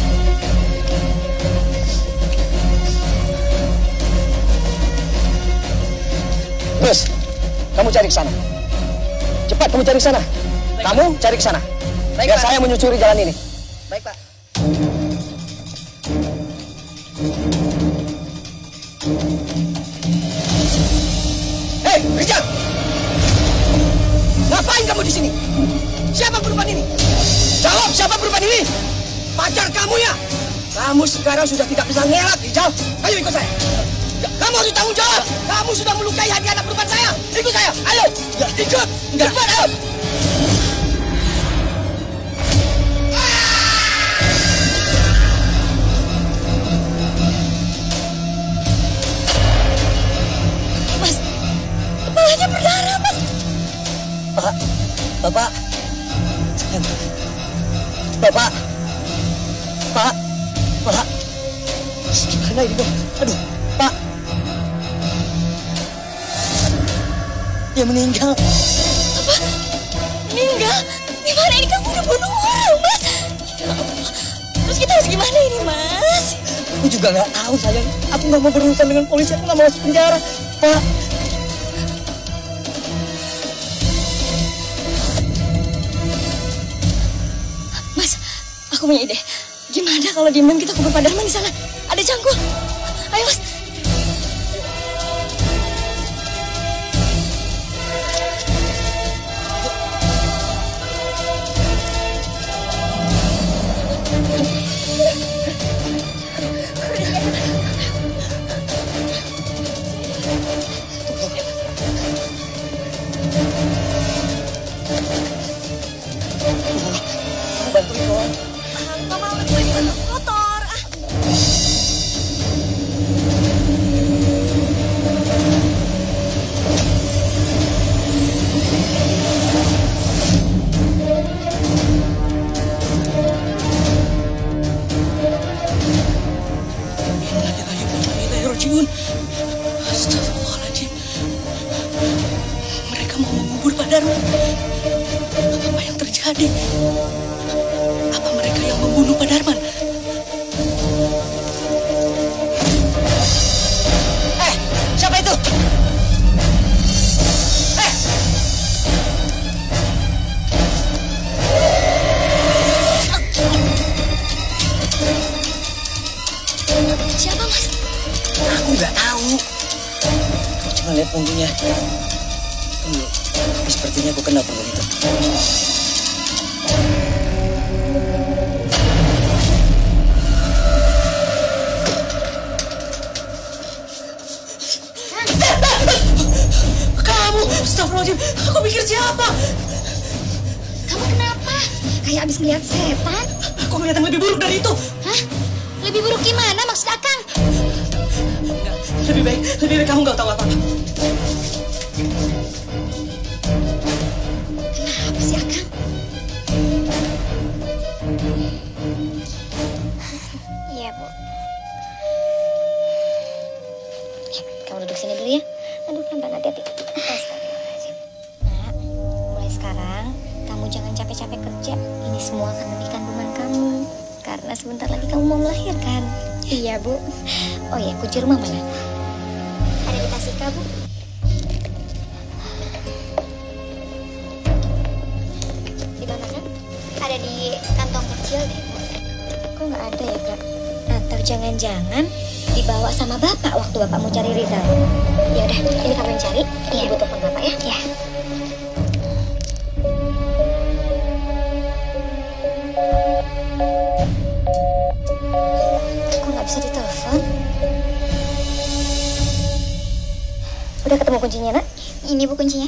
S1: Bos, kamu cari ke sana. Cepat kamu cari ke sana.
S3: Baik,
S1: kamu Pak. Cari ke sana.
S3: Baik,
S1: biar
S3: Pak.
S1: saya menyusuri jalan ini.
S3: Baik, Pak.
S1: Hei, Rijal! Ngapain kamu di sini? Siapa perempuan ini? Jawab, siapa perempuan ini? Pacar kamu ya? Kamu sekarang sudah tidak bisa ngelak, Rijal. Ayo ikut saya. Kamu harus tanggung jawab. Kamu sudah melukai hati anak perempuan saya. Ikut saya. Ayo. Ya, ikut. Cepat, ayo.
S7: Mas, kepalanya berdarah, Mas.
S1: Pak, Bapak. Bapak. Pak. Pak. Gimana ini, dong? Aduh, Pak. Dia meninggal.
S7: Apa? Meninggal? Gimana ini? Kamu udah bunuh orang, Mas. Ya Allah. Terus kita harus gimana ini, Mas?
S1: Aku juga nggak tahu, sayang. Aku nggak mau berurusan dengan polisi. Aku nggak mau masuk penjara, Pak.
S7: Mas, aku punya ide. Gimana kalau diam-diam kita kubur Pak Darman di sana? Ada cangkul. Ayo, Mas.
S1: Bantuin dong.
S7: Nggak mau, gue dibantu kotor. Ah.
S3: Innalillahi Astagfirullahaladzim. Mereka mau mengubur Pak Darman. Apa yang terjadi? Apa mereka yang membunuh Pak Darman?
S1: Eh, siapa itu? Eh!
S7: Siapa, Mas?
S1: Aku nggak tahu. Aku cuma lihat punggungnya. Hmm, sepertinya aku kenal punggung itu.
S3: Kamu, astagfirullahaladzim. Aku pikir siapa?
S2: Kamu kenapa? Kayak abis melihat setan?
S3: Aku melihat yang lebih buruk dari itu.
S2: Hah? Lebih buruk gimana maksud Akang?
S3: Enggak, lebih baik, lebih baik kamu nggak tahu apa-apa.
S2: Kenapa sih Akang? Iya, Bu. Ya, kamu duduk sini dulu ya. Aduh, pelan-pelan, hati-hati. Astagfirullahaladzim. Nak, mulai sekarang kamu jangan capek-capek kerja. Ini semua akan demi kandungan kamu. Karena sebentar lagi kamu mau melahirkan. Iya, Bu. Oh iya, kunci rumah mana? Ada di tas Ika, Bu. Di mana, Kak? Ada di kantong kecil deh, Bu. Kok nggak ada ya, Kak? Atau jangan-jangan dibawa sama Bapak waktu Bapak mau cari Rizal? Ya udah, ini kamu yang cari. Iya, Bu, telepon Bapak ya. Iya. Kok nggak bisa ditelepon? Udah Udah ketemu kuncinya, Nak? Ini Bu kuncinya.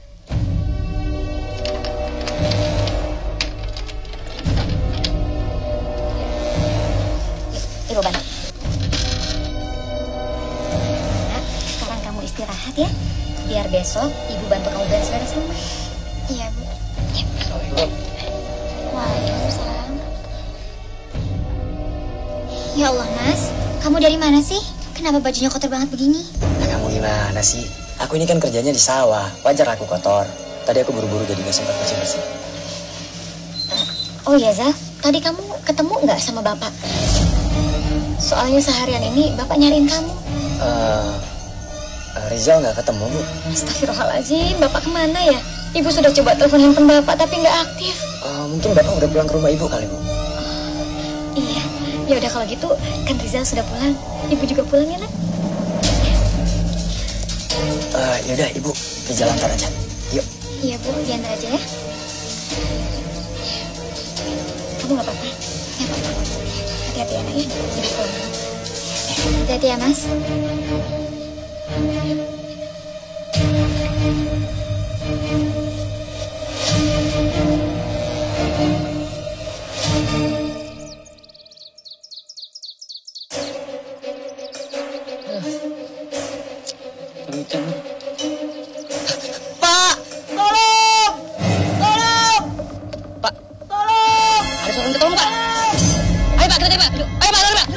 S2: Yuk, Ibu bantu. Nak, sekarang kamu istirahat ya. Biar besok Ibu bantu kamu beres-beres rumah. Iya, Bu. Ya. Waalaikumsalam. Ya Allah, Mas. Kamu dari mana sih? Kenapa bajunya kotor banget begini?
S1: Nah, kamu gimana sih? Aku ini kan kerjanya di sawah. Wajar aku kotor. Tadi aku buru-buru jadi gak sempat bersih-bersih.
S2: Oh iya, Zal. Tadi kamu ketemu nggak sama Bapak? Soalnya seharian ini Bapak nyariin kamu.
S1: Uh, Rizal nggak ketemu, Bu.
S2: Astagfirullahaladzim, Bapak kemana ya? Ibu sudah coba telepon handphone Bapak tapi nggak aktif.
S1: Uh, mungkin Bapak udah pulang ke rumah Ibu kali, Bu.
S2: Oh, iya, ya udah kalau gitu kan Rizal sudah pulang. Ibu juga pulang ya, Nak?
S1: Uh, yaudah, Ibu ke jalan ntar aja. Yuk.
S2: Iya, Bu, diantar aja ya. Kamu nggak apa-apa? Nggak apa-apa. Hati-hati ya, Nak ya. Ibu pulang. Hati-hati ya, Mas.
S3: Pak, tolong! Tolong! Pak, tolong! Ada suara minta tolong, Pak. Ayo, Pak, kita deh, Pak. Ayo, Pak, tolong, Pak.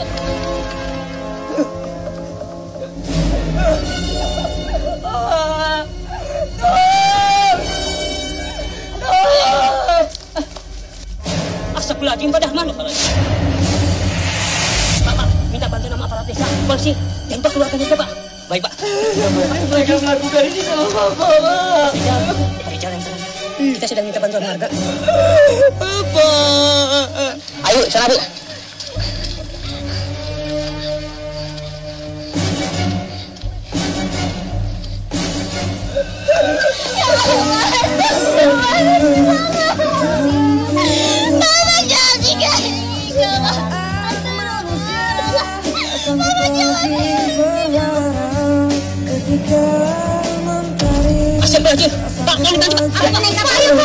S3: Astagfirullahaladzim, Pak Dahman. Pak, Pak, minta bantuan sama aparat desa, polisi, dan Pak keluarkan juga, Pak. Baik, Pak. Mereka melakukan ini sama Bapak, Pak. Rijal, Rijal yang tenang. Kita sedang minta bantuan warga. Bapak. Ayo, sana, Bu. Astagfirullahaladzim. Pak, tolong bantu, Pak. Ayo,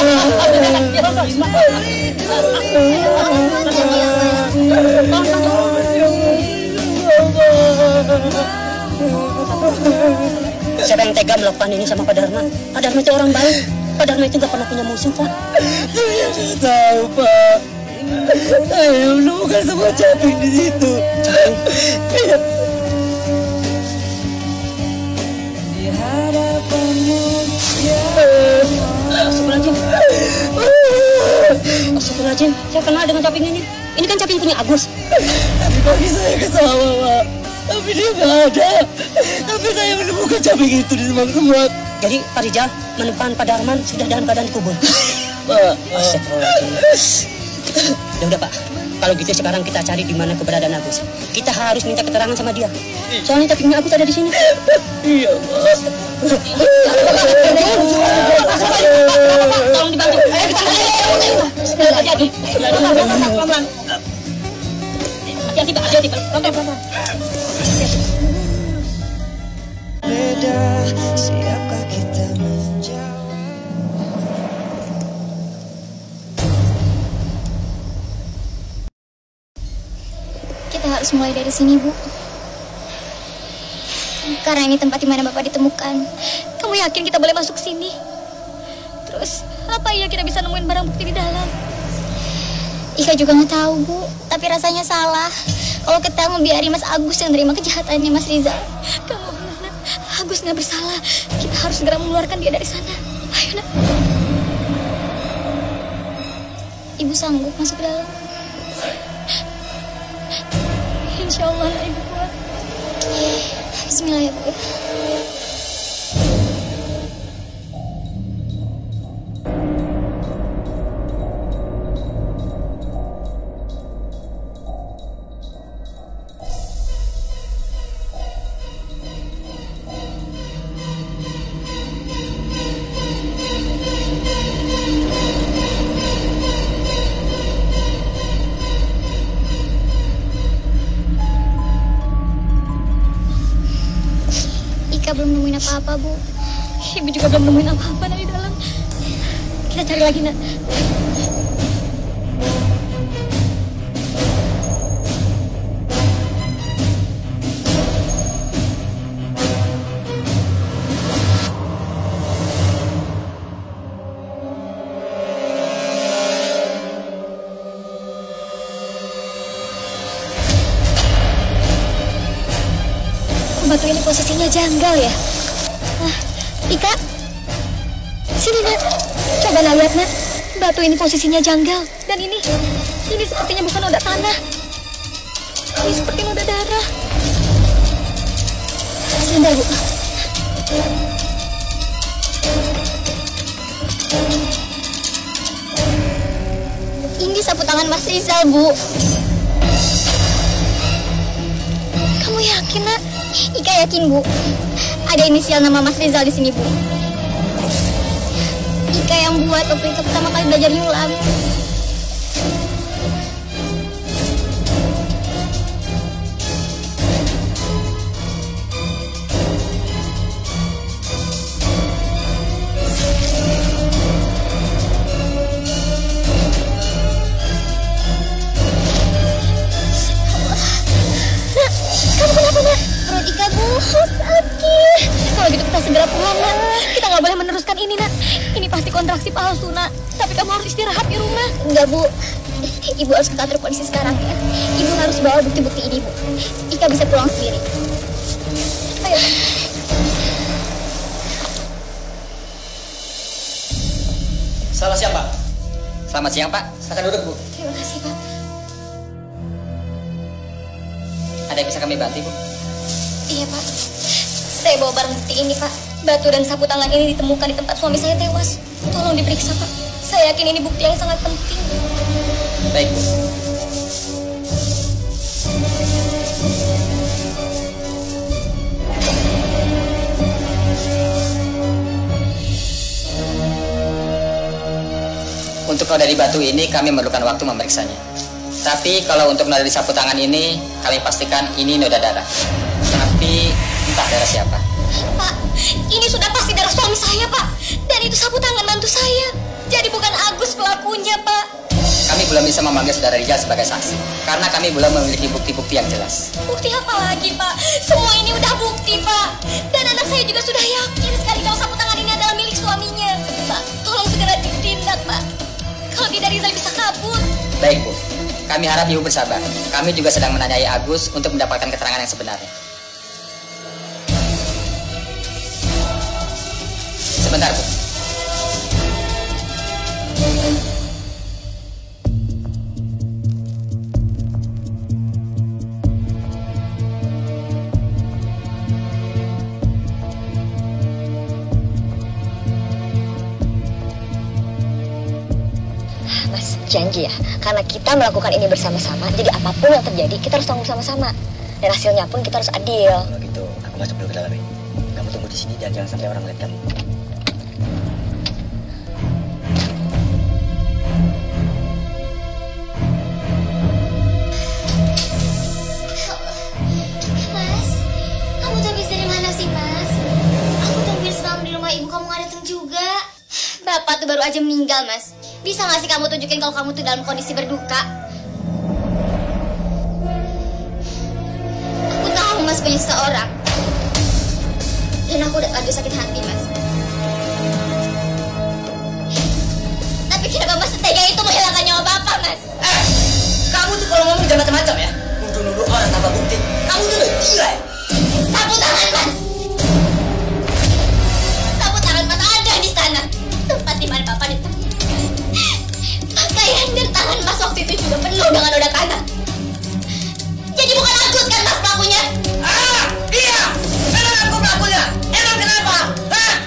S3: siapa yang tega melakukan ini sama Pak Darman? Pak Darman itu orang baik. Pak Darman itu gak pernah punya musuh, Pak. Saya sudah tahu, Pak. Saya menemukan semua caping di situ. Caping? Iya. Astagfirullahaladzim. Astagfirullahaladzim. Saya kenal dengan caping ini. Ini kan caping punya Agus. Tadi pagi saya ke sawah, Pak. Tapi dia nggak ada. Tapi saya menemukan caping itu di semak-semak. Jadi Pak Rijal menemukan Pak Darman sudah dalam keadaan dikubur. Pak. Astagfirullahaladzim. Ya udah, Pak. Kalau gitu sekarang kita cari di mana keberadaan Agus. Kita harus minta keterangan sama dia. Soalnya capingnya Agus ada di sini. Iya, Pak. Tolong dibantu. Ayo kita hati-hati. Hati-hati, Pak. Hati-hati, Pak. Pelan-pelan.
S5: Beda, siapkah kita menjawab?
S2: Kita harus mulai dari sini, Bu. Karena ini tempat di mana Bapak ditemukan. Kamu yakin kita boleh masuk sini? Terus, apa iya kita bisa nemuin barang bukti di dalam? Ika juga nggak tahu, Bu. Tapi rasanya salah. Kalau kita membiarkan Mas Agus yang nerima kejahatannya Mas Rizal. Kamu benar, Nak. Agus nggak bersalah. Kita harus segera mengeluarkan dia dari sana. Ayo, Nak. Ibu sanggup masuk ke dalam? Insya Allah, Nak, Ibu kuat. Bismillah ya, Bu.
S7: Ika belum nemuin apa-apa, Bu. Ibu juga belum nemuin apa-apa dari dalam. Kita cari lagi, Nak. Batu ini posisinya janggal ya. Nah, Ika, sini Nak. Coba Nak lihat Nak. Batu ini posisinya janggal. Dan ini, ini sepertinya bukan noda tanah. Ini seperti noda darah. Sebentar Bu. Ini sapu tangan Mas Rizal, Bu. Kamu yakin Nak? Ika yakin Bu, ada inisial nama Mas Rizal di sini Bu. Ika yang buat waktu itu pertama kali belajar nyulam. Kalau gitu kita segera pulang, Nak. Kita nggak boleh meneruskan ini, Nak. Ini pasti kontraksi palsu, Nak. Tapi kamu harus istirahat di rumah. Enggak, Bu. Ibu harus ke kantor polisi sekarang, ya. Ibu harus bawa bukti-bukti ini, Bu. Ika bisa pulang sendiri. Ayo.
S3: Selamat siang, Pak. Selamat siang, Pak. Silakan duduk, Bu.
S7: Terima kasih, Pak.
S3: Ada yang bisa kami bantu, Bu?
S7: Iya, Pak. Saya bawa barang bukti ini, Pak. Batu dan sapu tangan ini ditemukan di tempat suami saya tewas. Tolong diperiksa, Pak. Saya yakin ini bukti yang sangat penting.
S3: Baik, Bu. Untuk noda di batu ini kami memerlukan waktu memeriksanya. Tapi kalau untuk noda di sapu tangan ini, kami pastikan ini noda darah. Tapi entah darah siapa.
S7: Pak, ini sudah pasti darah suami saya, Pak. Dan itu sapu tangan mantu saya. Jadi bukan Agus pelakunya, Pak.
S3: Kami belum bisa memanggil saudara Rijal sebagai saksi karena kami belum memiliki bukti-bukti yang jelas.
S7: Bukti apa lagi, Pak? Semua ini udah bukti, Pak. Dan anak saya juga sudah yakin sekali kalau sapu tangan ini adalah milik suaminya. Pak, tolong segera ditindak, Pak. Kalau tidak, Rizal bisa kabur.
S3: Baik, Bu. Kami harap Ibu bersabar. Kami juga sedang menanyai Agus untuk mendapatkan keterangan yang sebenarnya. Sebentar, Bu.
S7: Mas, janji ya, karena kita melakukan ini bersama-sama, jadi apapun yang terjadi, kita harus tanggung sama-sama. Dan hasilnya pun kita harus adil.
S1: Kalau gitu, aku masuk dulu ke dalam ini. Kamu tunggu di sini dan jangan sampai orang melihat kamu.
S2: Mas, kamu tuh habis dari mana sih, Mas? Aku tungguin semalam di rumah ibu, kamu nggak datang juga.
S7: Bapak tuh baru aja meninggal, Mas. Bisa nggak sih kamu tunjukin kalau kamu tuh dalam kondisi berduka? Aku tahu Mas punya seseorang. Dan aku udah aduh sakit hati, Mas. Tapi kenapa Mas setega itu menghilangkan nyawa Bapak, Mas?
S3: Eh, kamu tuh kalau ngomong jangan macam-macam ya. Nuduh-nuduh orang tanpa bukti. Kamu tuh udah gila ya?
S7: Sapu tangan, Mas. Sapu tangan Mas ada di sana. Tempat di mana Bapak ditemukan. Pakaian dan tangan Mas waktu itu juga penuh dengan noda tanah. Jadi bukan Agus kan Mas pelakunya?
S3: Ah, iya. Memang aku pelakunya. Emang kenapa? Hah?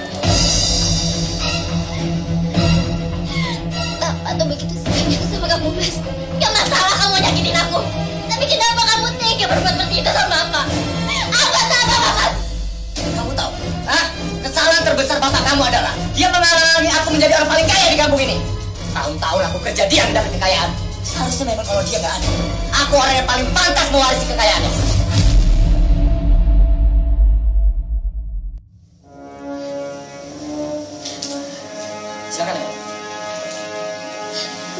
S7: Bapak tuh begitu sayang sama kamu, Mas. Gak masalah kamu nyakitin aku. Tapi kenapa kamu tega berbuat seperti itu sama Bapak? Apa salah Bapak, Mas?
S3: Kamu tahu? Hah? Kesalahan terbesar bapak kamu adalah dia menghalangi aku menjadi orang paling kaya di kampung ini. Tahun-tahun aku kerja dia mendapat kekayaan. Seharusnya memang kalau dia nggak ada, aku orang yang paling pantas mewarisi kekayaannya.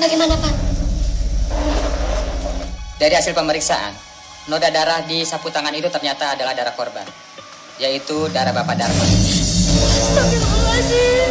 S7: bagaimana, Pak?
S8: Dari hasil pemeriksaan, noda darah di sapu tangan itu ternyata adalah darah korban, yaitu darah Bapak Darman.
S7: Astagfirullahaladzim.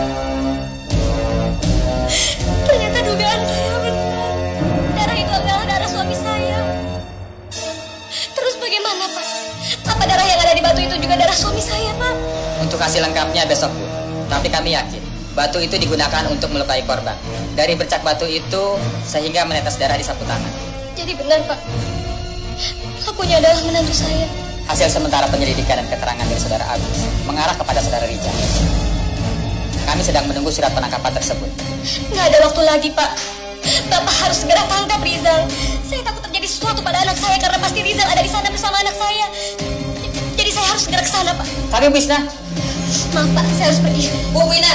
S7: Ternyata dugaan saya benar. Darah itu adalah darah suami saya. Terus bagaimana, Pak? Apa darah yang ada di batu itu juga darah suami saya, Pak?
S8: Untuk hasil lengkapnya besok, Bu. Tapi kami yakin batu itu digunakan untuk melukai korban. Dari bercak batu itu sehingga menetes darah di sapu tangan.
S7: Jadi benar, Pak. Pelakunya adalah menantu saya.
S8: Hasil sementara penyelidikan dan keterangan dari saudara Agus mengarah kepada saudara Rijal. Kami sedang menunggu surat penangkapan tersebut.
S7: Nggak ada waktu lagi, Pak. Bapak harus segera tangkap Rizal. Saya takut terjadi sesuatu pada anak saya karena pasti Rizal ada di sana bersama anak saya. Jadi saya harus segera ke sana, Pak.
S8: Tapi Bu Isna.
S7: Maaf, Pak. Saya harus pergi.
S2: Bu Wina.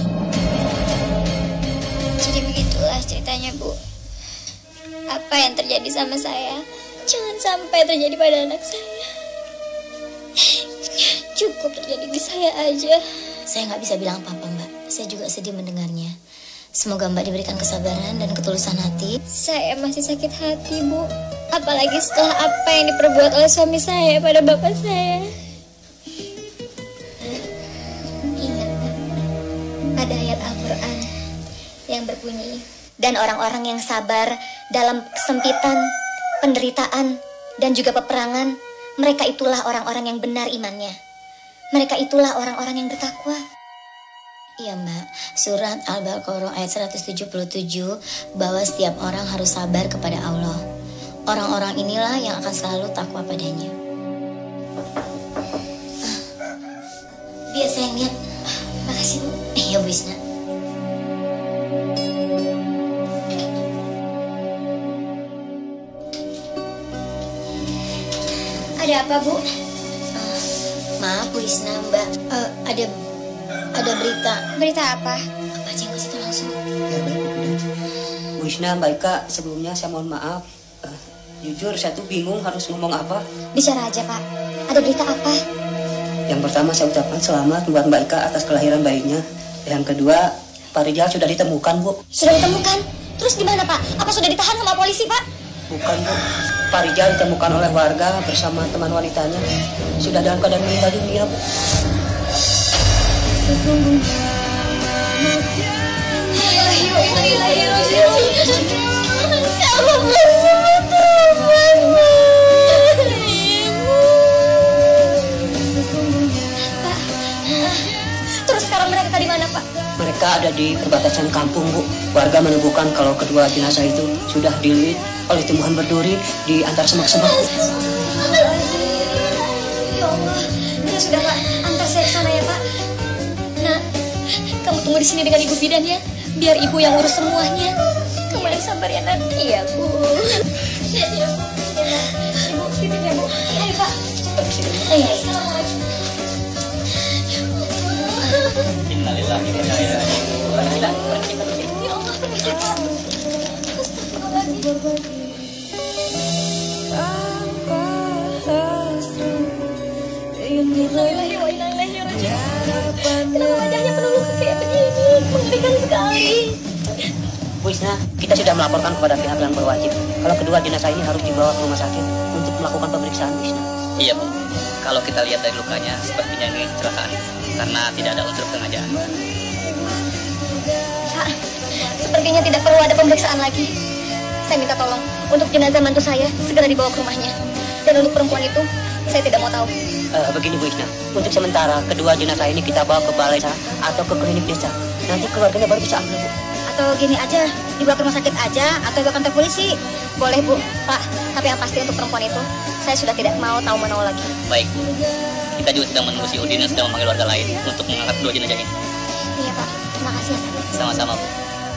S2: Jadi begitulah ceritanya, Bu. Apa yang terjadi sama saya, jangan sampai terjadi pada anak saya. Cukup terjadi di saya aja.
S9: Saya nggak bisa bilang apa-apa, Mbak. Saya juga sedih mendengarnya. Semoga Mbak diberikan kesabaran dan ketulusan hati.
S2: Saya masih sakit hati, Bu. Apalagi setelah apa yang diperbuat oleh suami saya pada bapak saya. Ingat, ada ayat Al-Quran yang berbunyi,
S9: Dan orang-orang yang sabar dalam kesempitan, penderitaan, dan juga peperangan, mereka itulah orang-orang yang benar imannya. Mereka itulah orang-orang yang bertakwa. Iya, Mbak, surat Al-Baqarah ayat seratus tujuh puluh tujuh bahwa setiap orang harus sabar kepada Allah. Orang-orang inilah yang akan selalu takwa padanya. Biar saya lihat. Makasih, Bu. Iya, Bu Isna.
S2: ada apa, Bu?
S9: Uh, maaf, Bu Isna, Mbak. Uh, ada ada berita.
S2: Berita apa?
S9: Apa aja yang kasih tahu langsung?
S10: Ya, baik, Bu Bidan. Bu Isna, Mbak Ika, sebelumnya saya mohon maaf. Uh, jujur, saya tuh bingung harus ngomong apa.
S2: Bicara aja, Pak. Ada berita apa?
S10: Yang pertama, saya ucapkan selamat buat Mbak Ika atas kelahiran bayinya. Yang kedua, Pak Rijal sudah ditemukan, Bu.
S2: Sudah ditemukan? Terus gimana, Pak? Apa sudah ditahan sama polisi, Pak?
S10: Bukan, Bu. Pak Rijal ditemukan oleh warga bersama teman wanitanya. Sudah dalam keadaan meninggal dunia, Bu.
S2: Terus sekarang mereka di mana, Pak?
S10: Mereka ada di perbatasan kampung, Bu. Warga menemukan kalau kedua jenazah itu sudah dililit oleh tumbuhan berduri di antar semak-semak.
S2: Ya Allah, ya sudah, Pak. Antar saya ke sana ya, Pak. Nah, kamu tunggu di sini dengan Ibu Bidan ya. Biar Ibu yang urus semuanya. Kamu yang sabar ya, Nak. Iya, Bu. Iya, Bu. Ibu, titip ya, Bu. Ayo, Pak. Ayo, assalamualaikum.
S8: Innalillahi wa inna ilaihi raji'un.
S2: Ya Allah, permisi. Innalillahi wa inna ilaihi raji'un. Kenapa wajahnya penuh luka kayak begini? Mengerikan sekali.
S10: Bu Isna, kita sudah melaporkan kepada pihak yang berwajib kalau kedua jenazah ini harus dibawa ke rumah sakit untuk melakukan pemeriksaan, Bu Isna.
S8: Iya, Bu. Kalau kita lihat dari lukanya, sepertinya ini kecelakaan karena tidak ada unsur sengajaan.
S2: Pak, sepertinya tidak perlu ada pemeriksaan lagi. Saya minta tolong untuk jenazah mantu saya segera dibawa ke rumahnya. Dan untuk perempuan itu, saya tidak mau tahu.
S10: Uh, begini, Bu Isna, untuk sementara kedua jenazah ini kita bawa ke balai desa atau ke klinik desa. Nanti keluarganya baru bisa ambil, Bu.
S2: Atau gini aja, dibawa ke rumah sakit aja atau dibawa ke kantor polisi. Boleh, Bu. Pak, tapi yang pasti untuk perempuan itu, saya sudah tidak mau tahu menau lagi.
S8: Baik, Bu. Kita juga sedang menunggu si Udin dan sedang memanggil warga lain untuk mengangkat kedua jenazah ini.
S2: Iya, Pak. Terima kasih.
S8: Sama-sama, Bu.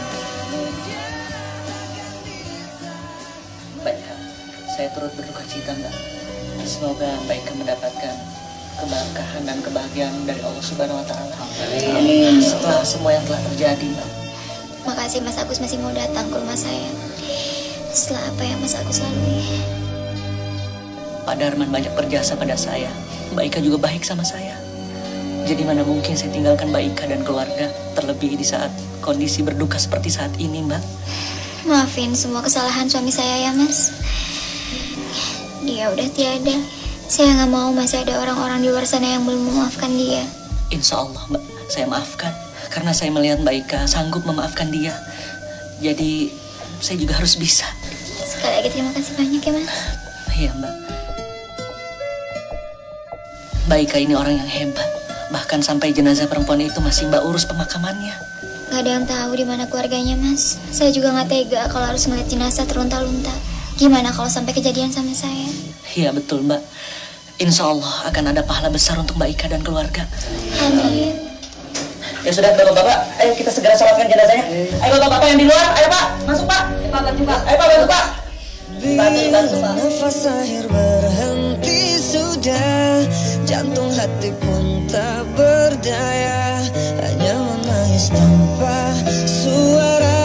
S11: Baik, Kak. Saya turut berduka cita, Mbak. Semoga Mbak Ika mendapatkan keberkahan dan kebahagiaan dari Allah Subhanahu wa Ta'ala. Amin. Setelah semua yang telah terjadi, Mbak.
S2: Makasih Mas Agus masih mau datang ke rumah saya. Setelah apa yang Mas Agus lalui.
S11: Pak Darman banyak berjasa pada saya. Mbak Ika juga baik sama saya. Jadi mana mungkin saya tinggalkan Mbak Ika dan keluarga, terlebih di saat kondisi berduka seperti saat ini, Mbak.
S2: Maafin semua kesalahan suami saya ya, Mas. Dia udah tiada. Saya nggak mau masih ada orang-orang di luar sana yang belum memaafkan dia.
S11: Insya Allah, Mbak, saya maafkan. Karena saya melihat Mbak Ika sanggup memaafkan dia. Jadi, saya juga harus bisa.
S2: Sekali lagi terima kasih banyak ya, Mas.
S11: Iya, Mbak. Mbak Ika ini orang yang hebat. Bahkan sampai jenazah perempuan itu masih Mbak urus pemakamannya.
S2: Gak ada yang tahu di mana keluarganya, Mas. Saya juga nggak tega kalau harus melihat jenazah terlunta-lunta. Gimana kalau sampai kejadian sama saya?
S11: Iya, betul, Mbak. Insya Allah akan ada pahala besar untuk Mbak Ika dan keluarga.
S2: Amin.
S3: Ya sudah, bapak-bapak, ayo kita segera sholatkan jenazahnya. Ayo bapak-bapak yang di luar, ayo Pak, masuk Pak. Pak, bantu Pak. Ayo Pak, bantu Pak. Bantu, bantu Pak.
S5: Nafas akhir berhenti sudah, jantung hati pun tak berdaya, hanya menangis tanpa suara.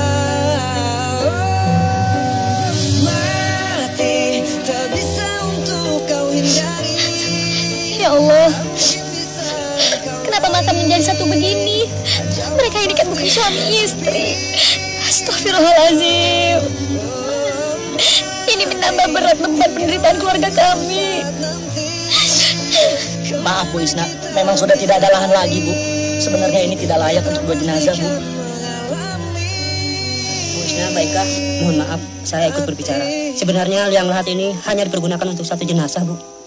S5: Oh, mati tak bisa untuk kau hindari.
S7: Ya Allah, kenapa mata menjadi satu begini? Mereka ini kan bukan suami istri. Astagfirullahaladzim. Ini menambah berat beban penderitaan keluarga kami.
S3: Maaf Bu Isna, memang sudah tidak ada lahan lagi Bu. Sebenarnya ini tidak layak untuk dua jenazah Bu.
S10: Bu Isna, Mbak Ika, mohon maaf, saya ikut berbicara. Sebenarnya liang lahat ini hanya dipergunakan untuk satu jenazah, Bu.